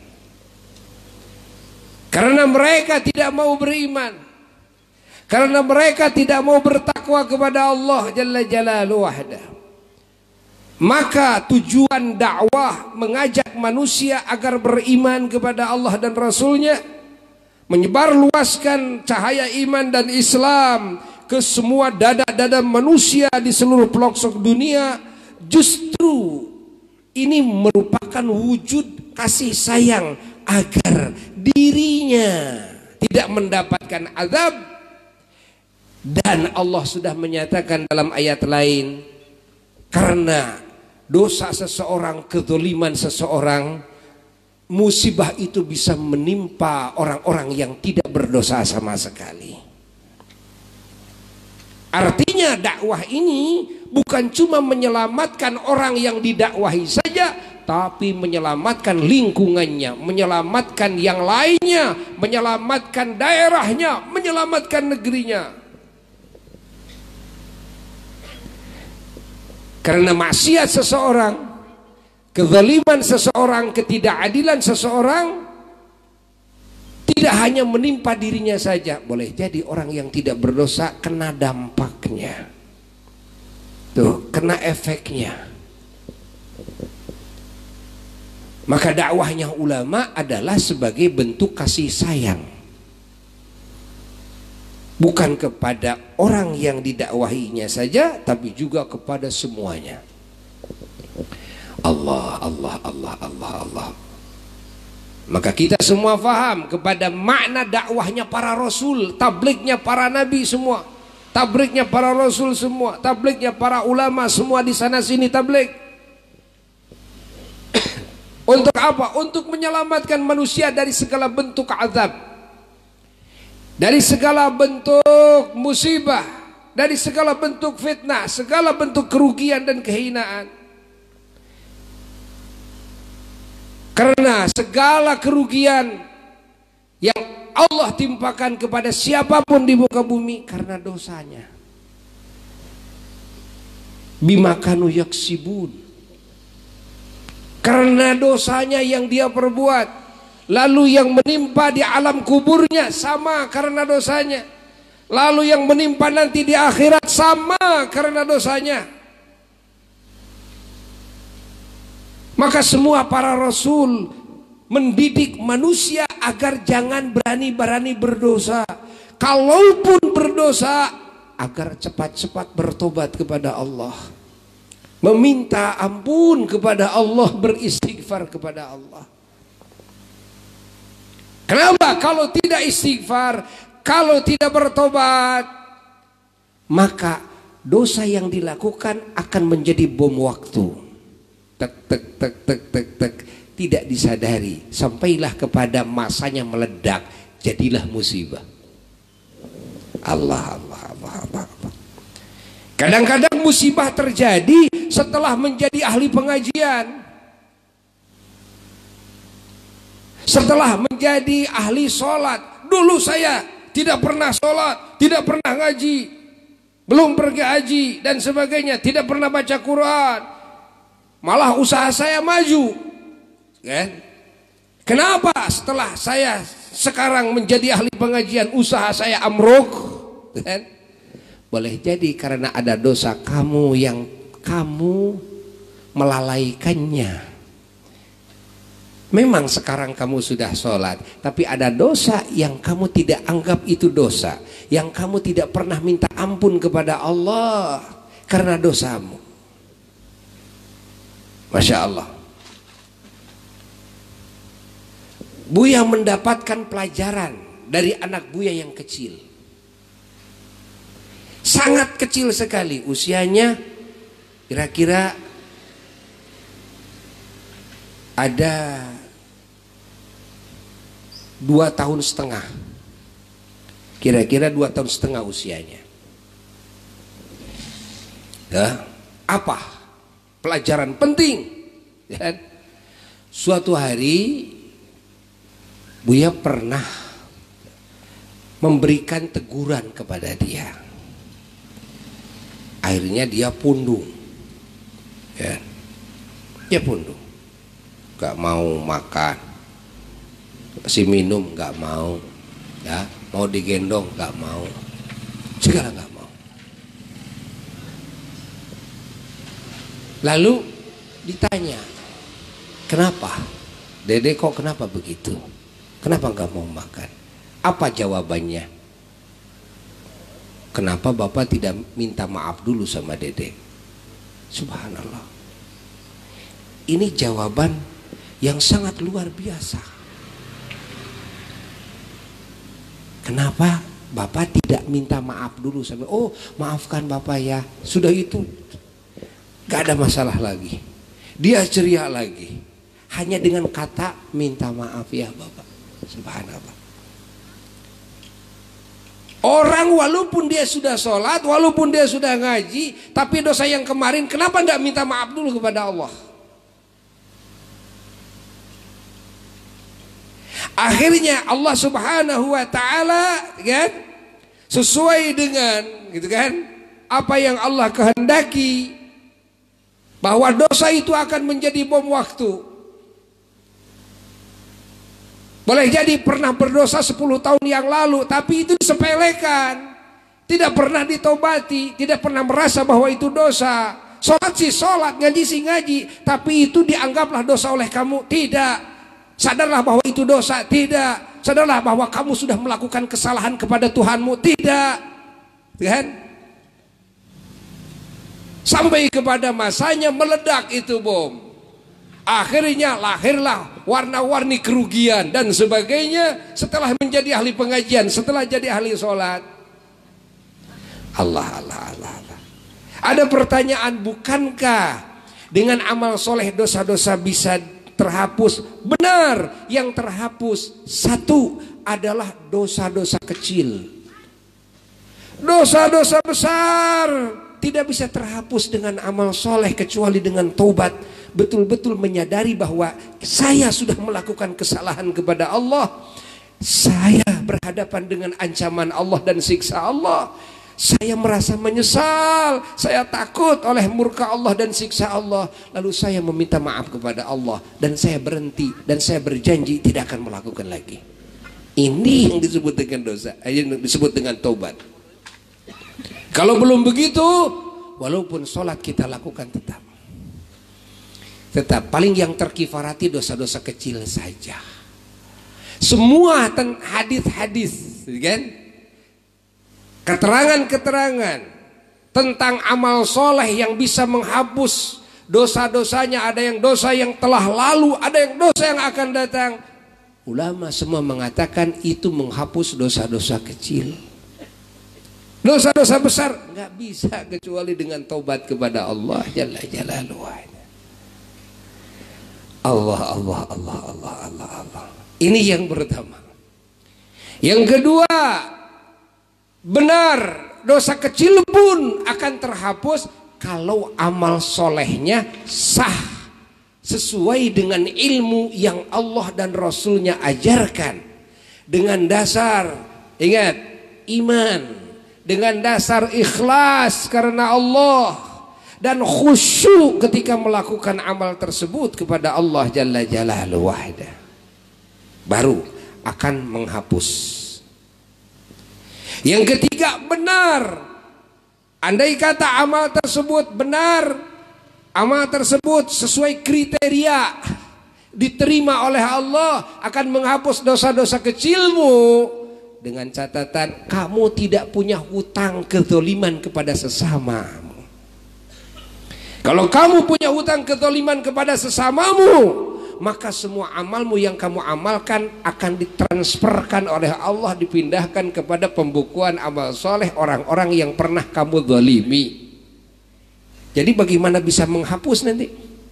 Karena mereka tidak mau beriman, karena mereka tidak mau bertakwa kepada Allah Jalla Jalaluhu wahdah. Maka tujuan dakwah mengajak manusia agar beriman kepada Allah dan Rasulnya, menyebarluaskan cahaya iman dan Islam ke semua dada-dada manusia di seluruh pelosok dunia. Justru ini merupakan wujud kasih sayang agar dirinya tidak mendapatkan azab. Dan Allah sudah menyatakan dalam ayat lain, karena dosa seseorang, kezaliman seseorang, musibah itu bisa menimpa orang-orang yang tidak berdosa sama sekali. Artinya dakwah ini bukan cuma menyelamatkan orang yang didakwahi saja, tapi menyelamatkan lingkungannya, menyelamatkan yang lainnya, menyelamatkan daerahnya, menyelamatkan negerinya. Karena maksiat seseorang, kezaliman seseorang, ketidakadilan seseorang tidak hanya menimpa dirinya saja, boleh jadi orang yang tidak berdosa kena dampaknya. Tuh, kena efeknya. Maka dakwahnya ulama adalah sebagai bentuk kasih sayang, bukan kepada orang yang didakwahinya saja, tapi juga kepada semuanya. Allah, Allah, Allah, Allah, Allah. Maka kita semua faham kepada makna dakwahnya para rasul, tablignya para nabi semua, tablignya para rasul semua, tablignya para ulama semua di sana sini tablig. Untuk apa? Untuk menyelamatkan manusia dari segala bentuk azab, dari segala bentuk musibah, dari segala bentuk fitnah, segala bentuk kerugian dan kehinaan. Karena segala kerugian yang Allah timpakan kepada siapapun di muka bumi karena dosanya. Bima kanu yaksibun, karena dosanya yang dia perbuat. Lalu yang menimpa di alam kuburnya sama karena dosanya. Lalu yang menimpa nanti di akhirat sama karena dosanya. Maka semua para rasul mendidik manusia agar jangan berani-berani berdosa. Kalaupun berdosa, agar cepat-cepat bertobat kepada Allah, meminta ampun kepada Allah, beristighfar kepada Allah. Kenapa? Kalau tidak istighfar, kalau tidak bertobat, maka dosa yang dilakukan akan menjadi bom waktu. Tek tek tek tek tek tek, tidak disadari, sampailah kepada masanya meledak, jadilah musibah. Allah, Allah, Allah, Allah, Allah. Kadang-kadang musibah terjadi setelah menjadi ahli pengajian, setelah menjadi ahli sholat. Dulu saya tidak pernah sholat, tidak pernah ngaji, belum pergi haji dan sebagainya, tidak pernah baca Quran, malah usaha saya maju, kan? Kenapa setelah saya sekarang menjadi ahli pengajian usaha saya amruk, kan? Boleh jadi karena ada dosa kamu yang kamu melalaikannya. Memang sekarang kamu sudah sholat, tapi ada dosa yang kamu tidak anggap itu dosa, yang kamu tidak pernah minta ampun kepada Allah karena dosamu. Masya Allah. Buya mendapatkan pelajaran dari anak Buya yang kecil, sangat kecil sekali usianya, kira-kira ada dua tahun setengah, kira-kira dua tahun setengah usianya. Ya, apa pelajaran penting? Ya. Suatu hari Buya pernah memberikan teguran kepada dia. Akhirnya dia pundung, ya, dia pundung, gak mau makan, kasih minum gak mau, ya, mau digendong gak mau, segala gak mau. Lalu ditanya, kenapa Dede kok kenapa begitu, kenapa gak mau makan? Apa jawabannya? Kenapa Bapak tidak minta maaf dulu sama Dede? Subhanallah. Ini jawaban yang sangat luar biasa. Kenapa Bapak tidak minta maaf dulu sama? Oh, maafkan Bapak ya. Sudah itu gak ada masalah lagi. Dia ceria lagi. Hanya dengan kata minta maaf ya Bapak. Subhanallah. Orang walaupun dia sudah sholat, walaupun dia sudah ngaji, tapi dosa yang kemarin kenapa tidak minta maaf dulu kepada Allah? Akhirnya Allah Subhanahu wa taala, kan, sesuai dengan gitu kan apa yang Allah kehendaki, bahwa dosa itu akan menjadi bom waktu. Boleh jadi pernah berdosa sepuluh tahun yang lalu, tapi itu disepelekan. tidak pernah ditobati, tidak pernah merasa bahwa itu dosa. Sholat sih sholat, ngaji sih ngaji, tapi itu dianggaplah dosa oleh kamu. Tidak. Sadarlah bahwa itu dosa. Tidak. Sadarlah bahwa kamu sudah melakukan kesalahan kepada Tuhanmu. Tidak. Kan? Sampai kepada masanya meledak itu bom. Akhirnya lahirlah warna-warni kerugian dan sebagainya setelah menjadi ahli pengajian, setelah jadi ahli sholat. Allah, Allah, Allah, Allah. Ada pertanyaan, bukankah dengan amal soleh dosa-dosa bisa terhapus? Benar, yang terhapus satu adalah dosa-dosa kecil. Dosa-dosa besar tidak bisa terhapus dengan amal soleh kecuali dengan taubat. Betul-betul menyadari bahwa saya sudah melakukan kesalahan kepada Allah, saya berhadapan dengan ancaman Allah dan siksa Allah, saya merasa menyesal, saya takut oleh murka Allah dan siksa Allah, lalu saya meminta maaf kepada Allah dan saya berhenti dan saya berjanji tidak akan melakukan lagi. Ini yang disebut dengan dosa, yang disebut dengan taubat. Kalau belum begitu, walaupun sholat kita lakukan tetap Tetap paling yang terkifarati dosa-dosa kecil saja. Semua hadis-hadis, kan? Keterangan-keterangan tentang amal soleh yang bisa menghapus dosa-dosanya. Ada yang dosa yang telah lalu, ada yang dosa yang akan datang. Ulama semua mengatakan itu menghapus dosa-dosa kecil. Dosa-dosa besar nggak bisa kecuali dengan taubat kepada Allah Jalla Jalaluhu. Allah, Allah, Allah, Allah, Allah, Allah. Ini yang pertama. Yang kedua, benar dosa kecil pun akan terhapus kalau amal solehnya sah sesuai dengan ilmu yang Allah dan Rasulnya ajarkan, dengan dasar, ingat, iman, dengan dasar ikhlas karena Allah dan khusyuk ketika melakukan amal tersebut kepada Allah Jalla Jalaluhu wahda, baru akan menghapus. Yang ketiga, benar, andai kata amal tersebut benar, amal tersebut sesuai kriteria diterima oleh Allah, akan menghapus dosa-dosa kecilmu, dengan catatan kamu tidak punya hutang kezaliman kepada sesamamu. Kalau kamu punya hutang kezaliman kepada sesamamu, maka semua amalmu yang kamu amalkan akan ditransferkan oleh Allah, dipindahkan kepada pembukuan amal soleh orang-orang yang pernah kamu zalimi. Jadi bagaimana bisa menghapus nanti?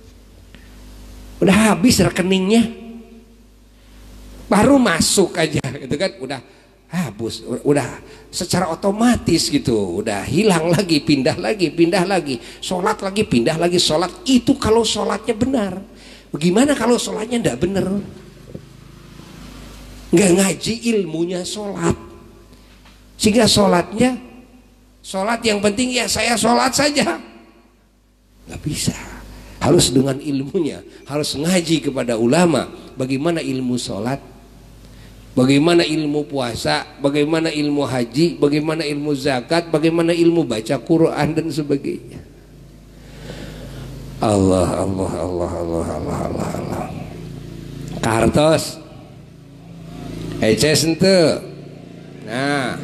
Udah habis rekeningnya, baru masuk aja gitu kan, udah habis, udah secara otomatis gitu, udah hilang lagi, pindah lagi, pindah lagi, sholat lagi, pindah lagi, sholat. Itu kalau sholatnya benar. Bagaimana kalau sholatnya tidak benar? Nggak ngaji ilmunya sholat, sehingga sholatnya sholat yang penting ya saya sholat saja, nggak bisa. Harus dengan ilmunya, harus ngaji kepada ulama. Bagaimana ilmu sholat, bagaimana ilmu puasa, bagaimana ilmu haji, bagaimana ilmu zakat, bagaimana ilmu baca Quran dan sebagainya. Allah, Allah, Allah, Allah, Allah, Allah, Allah. Kartos, eces ente. Nah,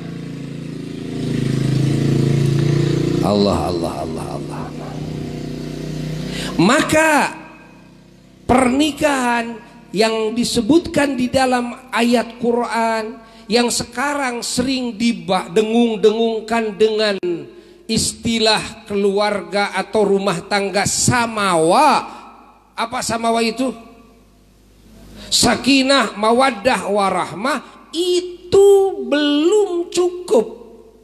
Allah, Allah, Allah, Allah. Maka pernikahan yang disebutkan di dalam ayat Quran yang sekarang sering didengung-dengungkan dengan istilah keluarga atau rumah tangga samawa. Apa samawa itu? Sakinah, mawaddah, warahmah. Itu belum cukup.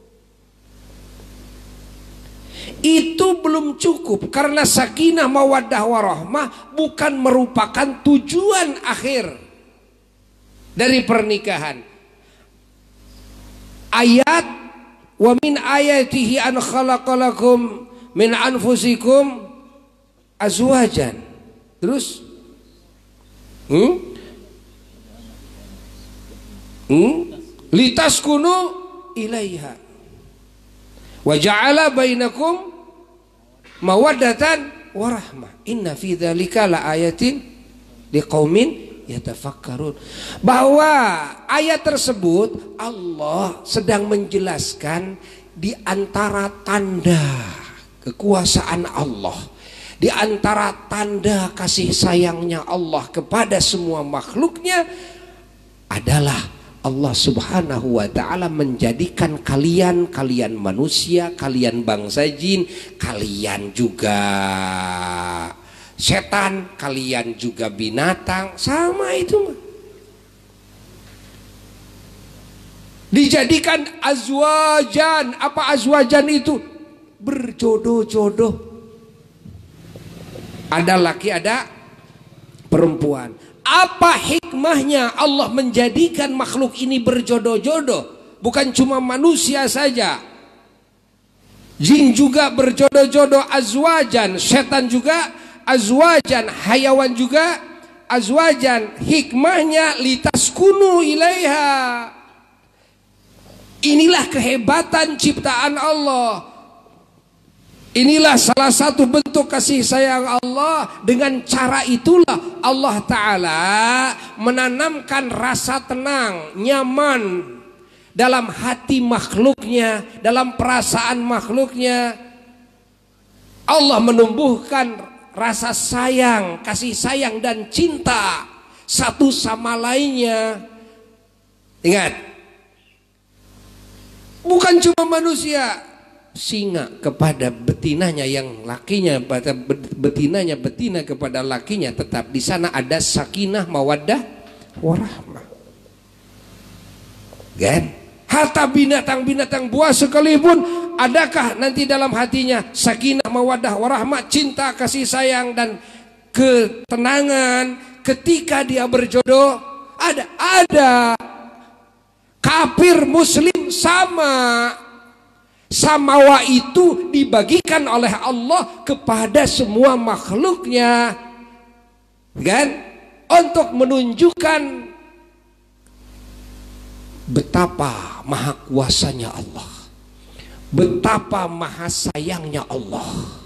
Itu belum cukup, karena sakinah, mawaddah, warahmah bukan merupakan tujuan akhir dari pernikahan. Ayat wa min ayatihi an khalaqalakum min anfusikum azwajan. Terus hmm? Hmm? Litaskunu ilaiha. Wa ja'ala bainakum mawaddatan warahmah. Inna fi dzalika laayatin liqaumin yatafakkarun. Bahwa ayat tersebut Allah sedang menjelaskan di antara tanda kekuasaan Allah, di antara tanda kasih sayangnya Allah kepada semua makhluknya adalah Allah subhanahu wa ta'ala menjadikan kalian, kalian manusia, kalian bangsa jin, kalian juga setan, kalian juga binatang, sama itu mah. Dijadikan azwajan. Apa azwajan itu? Berjodoh-jodoh. Ada laki, ada perempuan. Apa hikmahnya Allah menjadikan makhluk ini berjodoh-jodoh? Bukan cuma manusia saja, jin juga berjodoh-jodoh, azwajan, setan juga azwajan, hayawan juga azwajan. Hikmahnya litaskunu ilaiha. Inilah kehebatan ciptaan Allah. Inilah salah satu bentuk kasih sayang Allah. Dengan cara itulah Allah Ta'ala menanamkan rasa tenang, nyaman dalam hati makhluknya, dalam perasaan makhluknya. Allah menumbuhkan rasa sayang, kasih sayang dan cinta satu sama lainnya. Ingat, bukan cuma manusia. Singa kepada betinanya, yang lakinya pada betinanya, betina kepada lakinya, tetap di sana ada sakinah, mawaddah, warahmah. Kan? Harta binatang-binatang buas sekalipun, adakah nanti dalam hatinya sakinah, mawaddah, warahmah, cinta, kasih sayang dan ketenangan ketika dia berjodoh? Ada, ada. Kafir muslim sama. Samawa itu dibagikan oleh Allah kepada semua makhluknya, kan? Untuk menunjukkan betapa maha kuasanya Allah, betapa maha sayangnya Allah.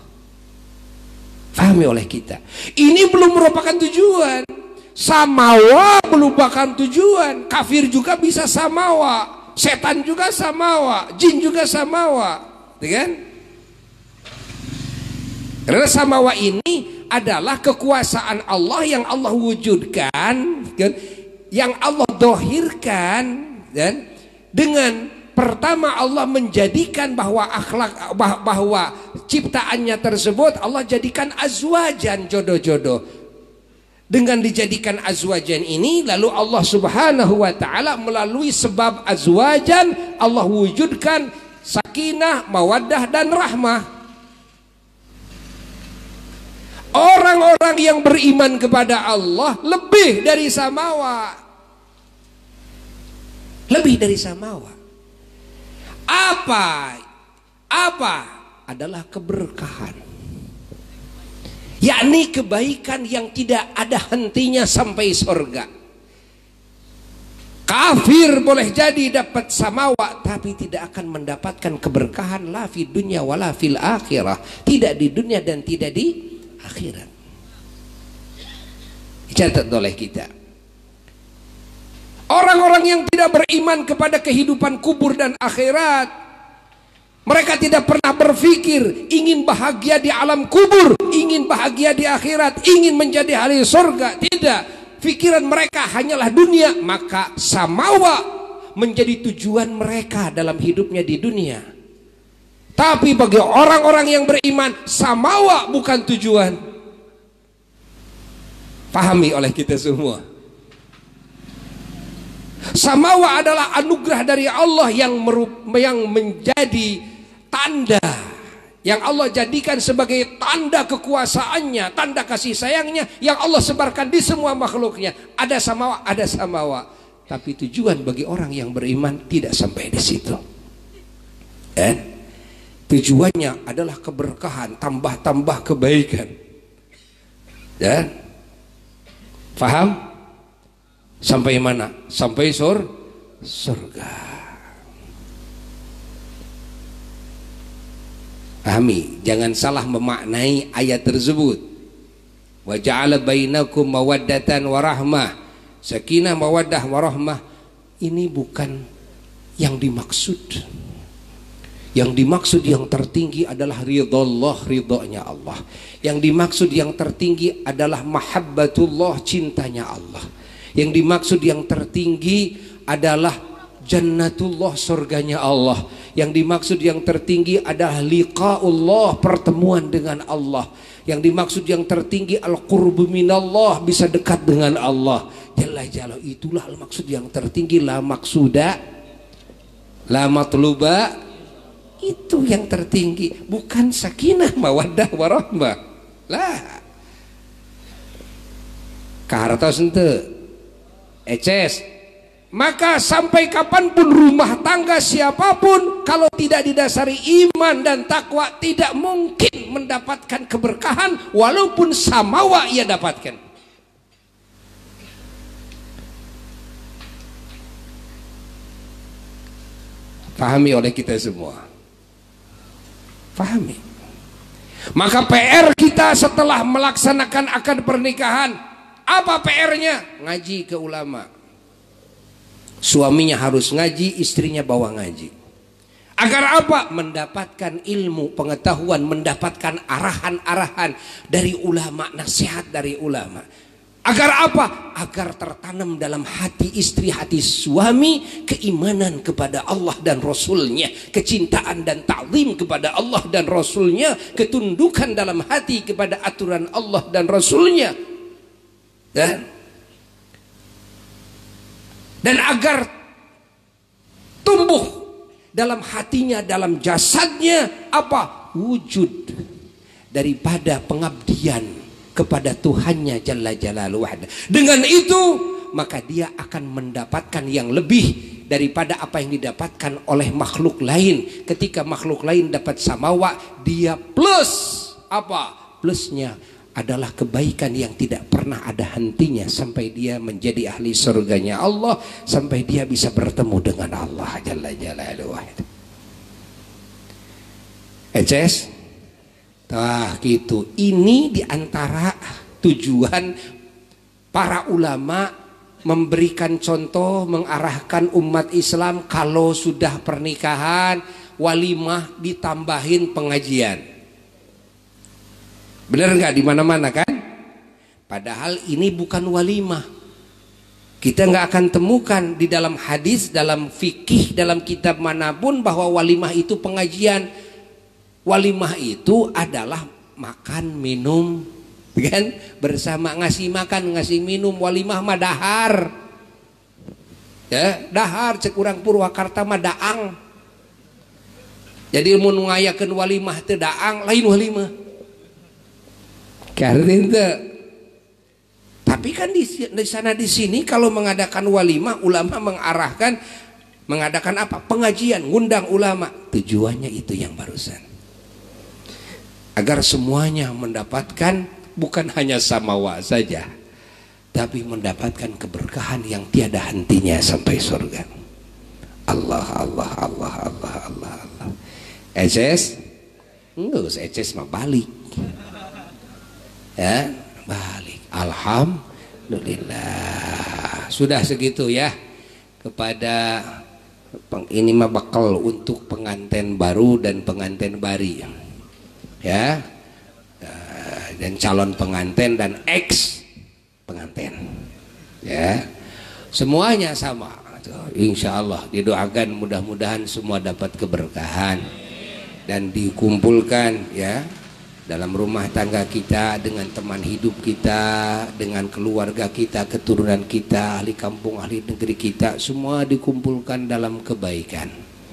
Fahami oleh kita. Ini belum merupakan tujuan. Samawa belum merupakan tujuan. Kafir juga bisa samawa, setan juga samawa, jin juga samawa, kan? Karena samawa ini adalah kekuasaan Allah yang Allah wujudkan, kan? Yang Allah dohirkan, dan dengan pertama Allah menjadikan bahwa akhlak, bahwa ciptaannya tersebut Allah jadikan azwajan, jodoh-jodoh. Dengan dijadikan azwajan ini, lalu Allah subhanahu wa ta'ala melalui sebab azwajan Allah wujudkan sakinah, mawaddah dan rahmah. Orang-orang yang beriman kepada Allah lebih dari samawa, lebih dari samawa. Apa? Apa? Adalah keberkahan, yakni kebaikan yang tidak ada hentinya sampai surga. Kafir boleh jadi dapat samawa, tapi tidak akan mendapatkan keberkahan la fi dunya wala fil akhirah. Tidak di dunia dan tidak di akhirat. Dicatat oleh kita. Orang-orang yang tidak beriman kepada kehidupan kubur dan akhirat, mereka tidak pernah berpikir ingin bahagia di alam kubur, ingin bahagia di akhirat, ingin menjadi ahli surga. Tidak. Pikiran mereka hanyalah dunia. Maka samawa menjadi tujuan mereka dalam hidupnya di dunia. Tapi bagi orang-orang yang beriman, samawa bukan tujuan. Pahami oleh kita semua. Samawa adalah anugerah dari Allah yang merup, yang menjadi tanda, yang Allah jadikan sebagai tanda kekuasaannya, tanda kasih sayangnya yang Allah sebarkan di semua makhluknya. Ada samawa, ada samawa. Tapi tujuan bagi orang yang beriman tidak sampai di situ. Eh? Tujuannya adalah keberkahan, tambah-tambah kebaikan. Ya? Faham? Sampai mana? Sampai sur surga. Pahami, jangan salah memaknai ayat tersebut. Wa ja'ala bainakum mawaddatan warahmah. Sakinah, mawaddah, warahmah ini bukan yang dimaksud. Yang dimaksud yang tertinggi adalah ridhallah, ridhonya Allah. Yang dimaksud yang tertinggi adalah mahabbatullah, cintanya Allah. Yang dimaksud yang tertinggi adalah jannatullah, surganya Allah. Yang dimaksud yang tertinggi adalah liqa'ullah, pertemuan dengan Allah. Yang dimaksud yang tertinggi al-qurbu minallah, bisa dekat dengan Allah jalla jalla. Itulah maksud yang tertinggi. La maksuda, la matluba, itu yang tertinggi, bukan sakinah mawaddah warahmah lah. Kahartos ente eces. Maka sampai kapanpun rumah tangga siapapun, kalau tidak didasari iman dan takwa, tidak mungkin mendapatkan keberkahan walaupun samawa ia dapatkan. Pahami oleh kita semua. Pahami. Maka P R kita setelah melaksanakan akad pernikahan, apa P R-nya? Ngaji ke ulama. Suaminya harus ngaji, istrinya bawa ngaji. Agar apa? Mendapatkan ilmu, pengetahuan, mendapatkan arahan-arahan dari ulama, nasihat dari ulama. Agar apa? Agar tertanam dalam hati istri, hati suami, keimanan kepada Allah dan Rasulnya, kecintaan dan ta'zim kepada Allah dan Rasulnya, ketundukan dalam hati kepada aturan Allah dan Rasulnya. Dan Dan agar tumbuh dalam hatinya, dalam jasadnya apa? Wujud daripada pengabdian kepada Tuhannya Jalla Jalaluhu. Dengan itu maka dia akan mendapatkan yang lebih daripada apa yang didapatkan oleh makhluk lain. Ketika makhluk lain dapat samawa, dia plus apa? Plusnya adalah kebaikan yang tidak pernah ada hentinya sampai dia menjadi ahli surganya Allah, sampai dia bisa bertemu dengan Allah Jalla Jalaluhu. Eces, nah gitu. Ini diantara tujuan para ulama memberikan contoh, mengarahkan umat Islam kalau sudah pernikahan, walimah ditambahin pengajian. Benar nggak? Di mana-mana kan? Padahal ini bukan walimah. Kita nggak akan temukan di dalam hadis, dalam fikih, dalam kitab manapun bahwa walimah itu pengajian. Walimah itu adalah makan minum, kan? Bersama, ngasih makan, ngasih minum. Walimah mah dahar, ya dahar. Cek urang Purwakarta mah daang. Jadi mun ngayakeun walimah teu daang, lain walimah. Karena tapi kan di, di sana di sini kalau mengadakan walimah, ulama mengarahkan mengadakan apa? Pengajian, ngundang ulama. Tujuannya itu yang barusan. Agar semuanya mendapatkan bukan hanya samawa saja, tapi mendapatkan keberkahan yang tiada hentinya sampai surga. Allah Allah Allah Allah Allah Allah. Eces? Enggak usah eces mah balik. Ya, balik. Alhamdulillah. Sudah segitu ya kepada ini mah bakal untuk pengantin baru dan pengantin bari. Ya. Dan calon pengantin dan ex pengantin. Ya. Semuanya sama. Insya Allah didoakan mudah-mudahan semua dapat keberkahan dan dikumpulkan ya dalam rumah tangga kita, dengan teman hidup kita, dengan keluarga kita, keturunan kita, ahli kampung, ahli negeri kita, semua dikumpulkan dalam kebaikan,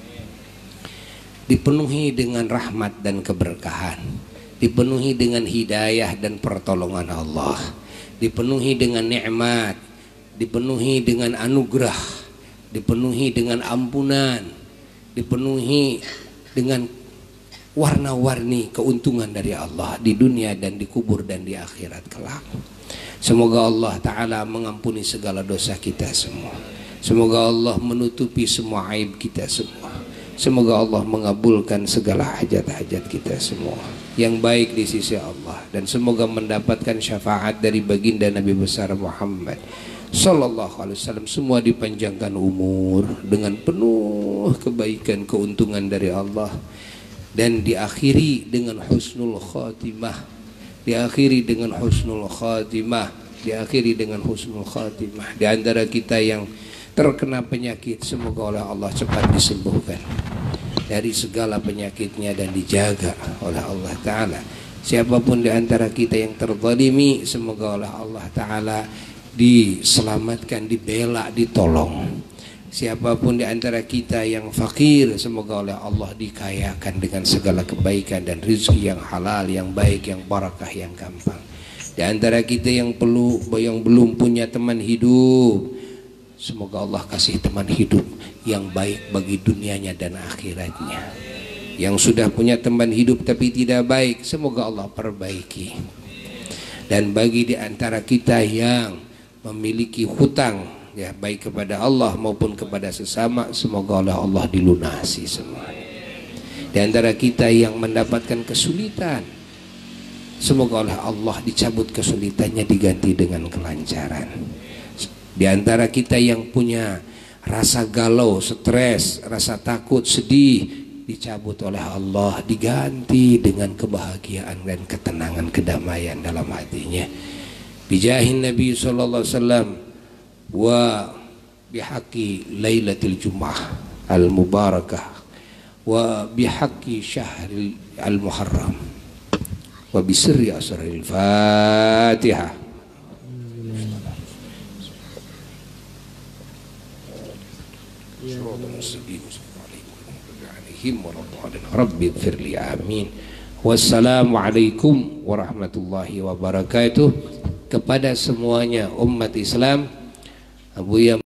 dipenuhi dengan rahmat dan keberkahan, dipenuhi dengan hidayah dan pertolongan Allah, dipenuhi dengan nikmat, dipenuhi dengan anugerah, dipenuhi dengan ampunan, dipenuhi dengan warna-warni keuntungan dari Allah di dunia dan di kubur dan di akhirat kelak. Semoga Allah Ta'ala mengampuni segala dosa kita semua. Semoga Allah menutupi semua aib kita semua. Semoga Allah mengabulkan segala hajat-hajat kita semua yang baik di sisi Allah, dan semoga mendapatkan syafaat dari baginda Nabi besar Muhammad Sallallahu Alaihi Wasallam. Semua dipanjangkan umur dengan penuh kebaikan, keuntungan dari Allah, dan diakhiri dengan husnul khatimah, diakhiri dengan husnul khatimah, diakhiri dengan husnul khatimah. Di antara kita yang terkena penyakit, semoga oleh Allah cepat disembuhkan dari segala penyakitnya dan dijaga oleh Allah Ta'ala. Siapapun di antara kita yang terzalimi, semoga oleh Allah Ta'ala diselamatkan, dibela, ditolong. Siapapun di antara kita yang fakir, semoga oleh Allah dikayakan dengan segala kebaikan dan rezeki yang halal, yang baik, yang barakah, yang gampang. Di antara kita yang perlu, yang belum punya teman hidup, semoga Allah kasih teman hidup yang baik bagi dunianya dan akhiratnya. Yang sudah punya teman hidup tapi tidak baik, semoga Allah perbaiki. Dan bagi di antara kita yang memiliki hutang, ya, baik kepada Allah maupun kepada sesama, semoga oleh Allah dilunasi semua. Di antara kita yang mendapatkan kesulitan, semoga oleh Allah dicabut kesulitannya, diganti dengan kelancaran. Di antara kita yang punya rasa galau, stres, rasa takut, sedih, dicabut oleh Allah, diganti dengan kebahagiaan dan ketenangan, kedamaian dalam hatinya. Bijahin Nabi sallallahu alaihi wasallam wa bihaqqi lailatul jum'ah al-mubarakah wa bihaqqi syahril al-muharram wa bisirri asril Fatihah. Wassalamualaikum warahmatullahi wabarakatuh. Kepada semuanya umat Islam, Abu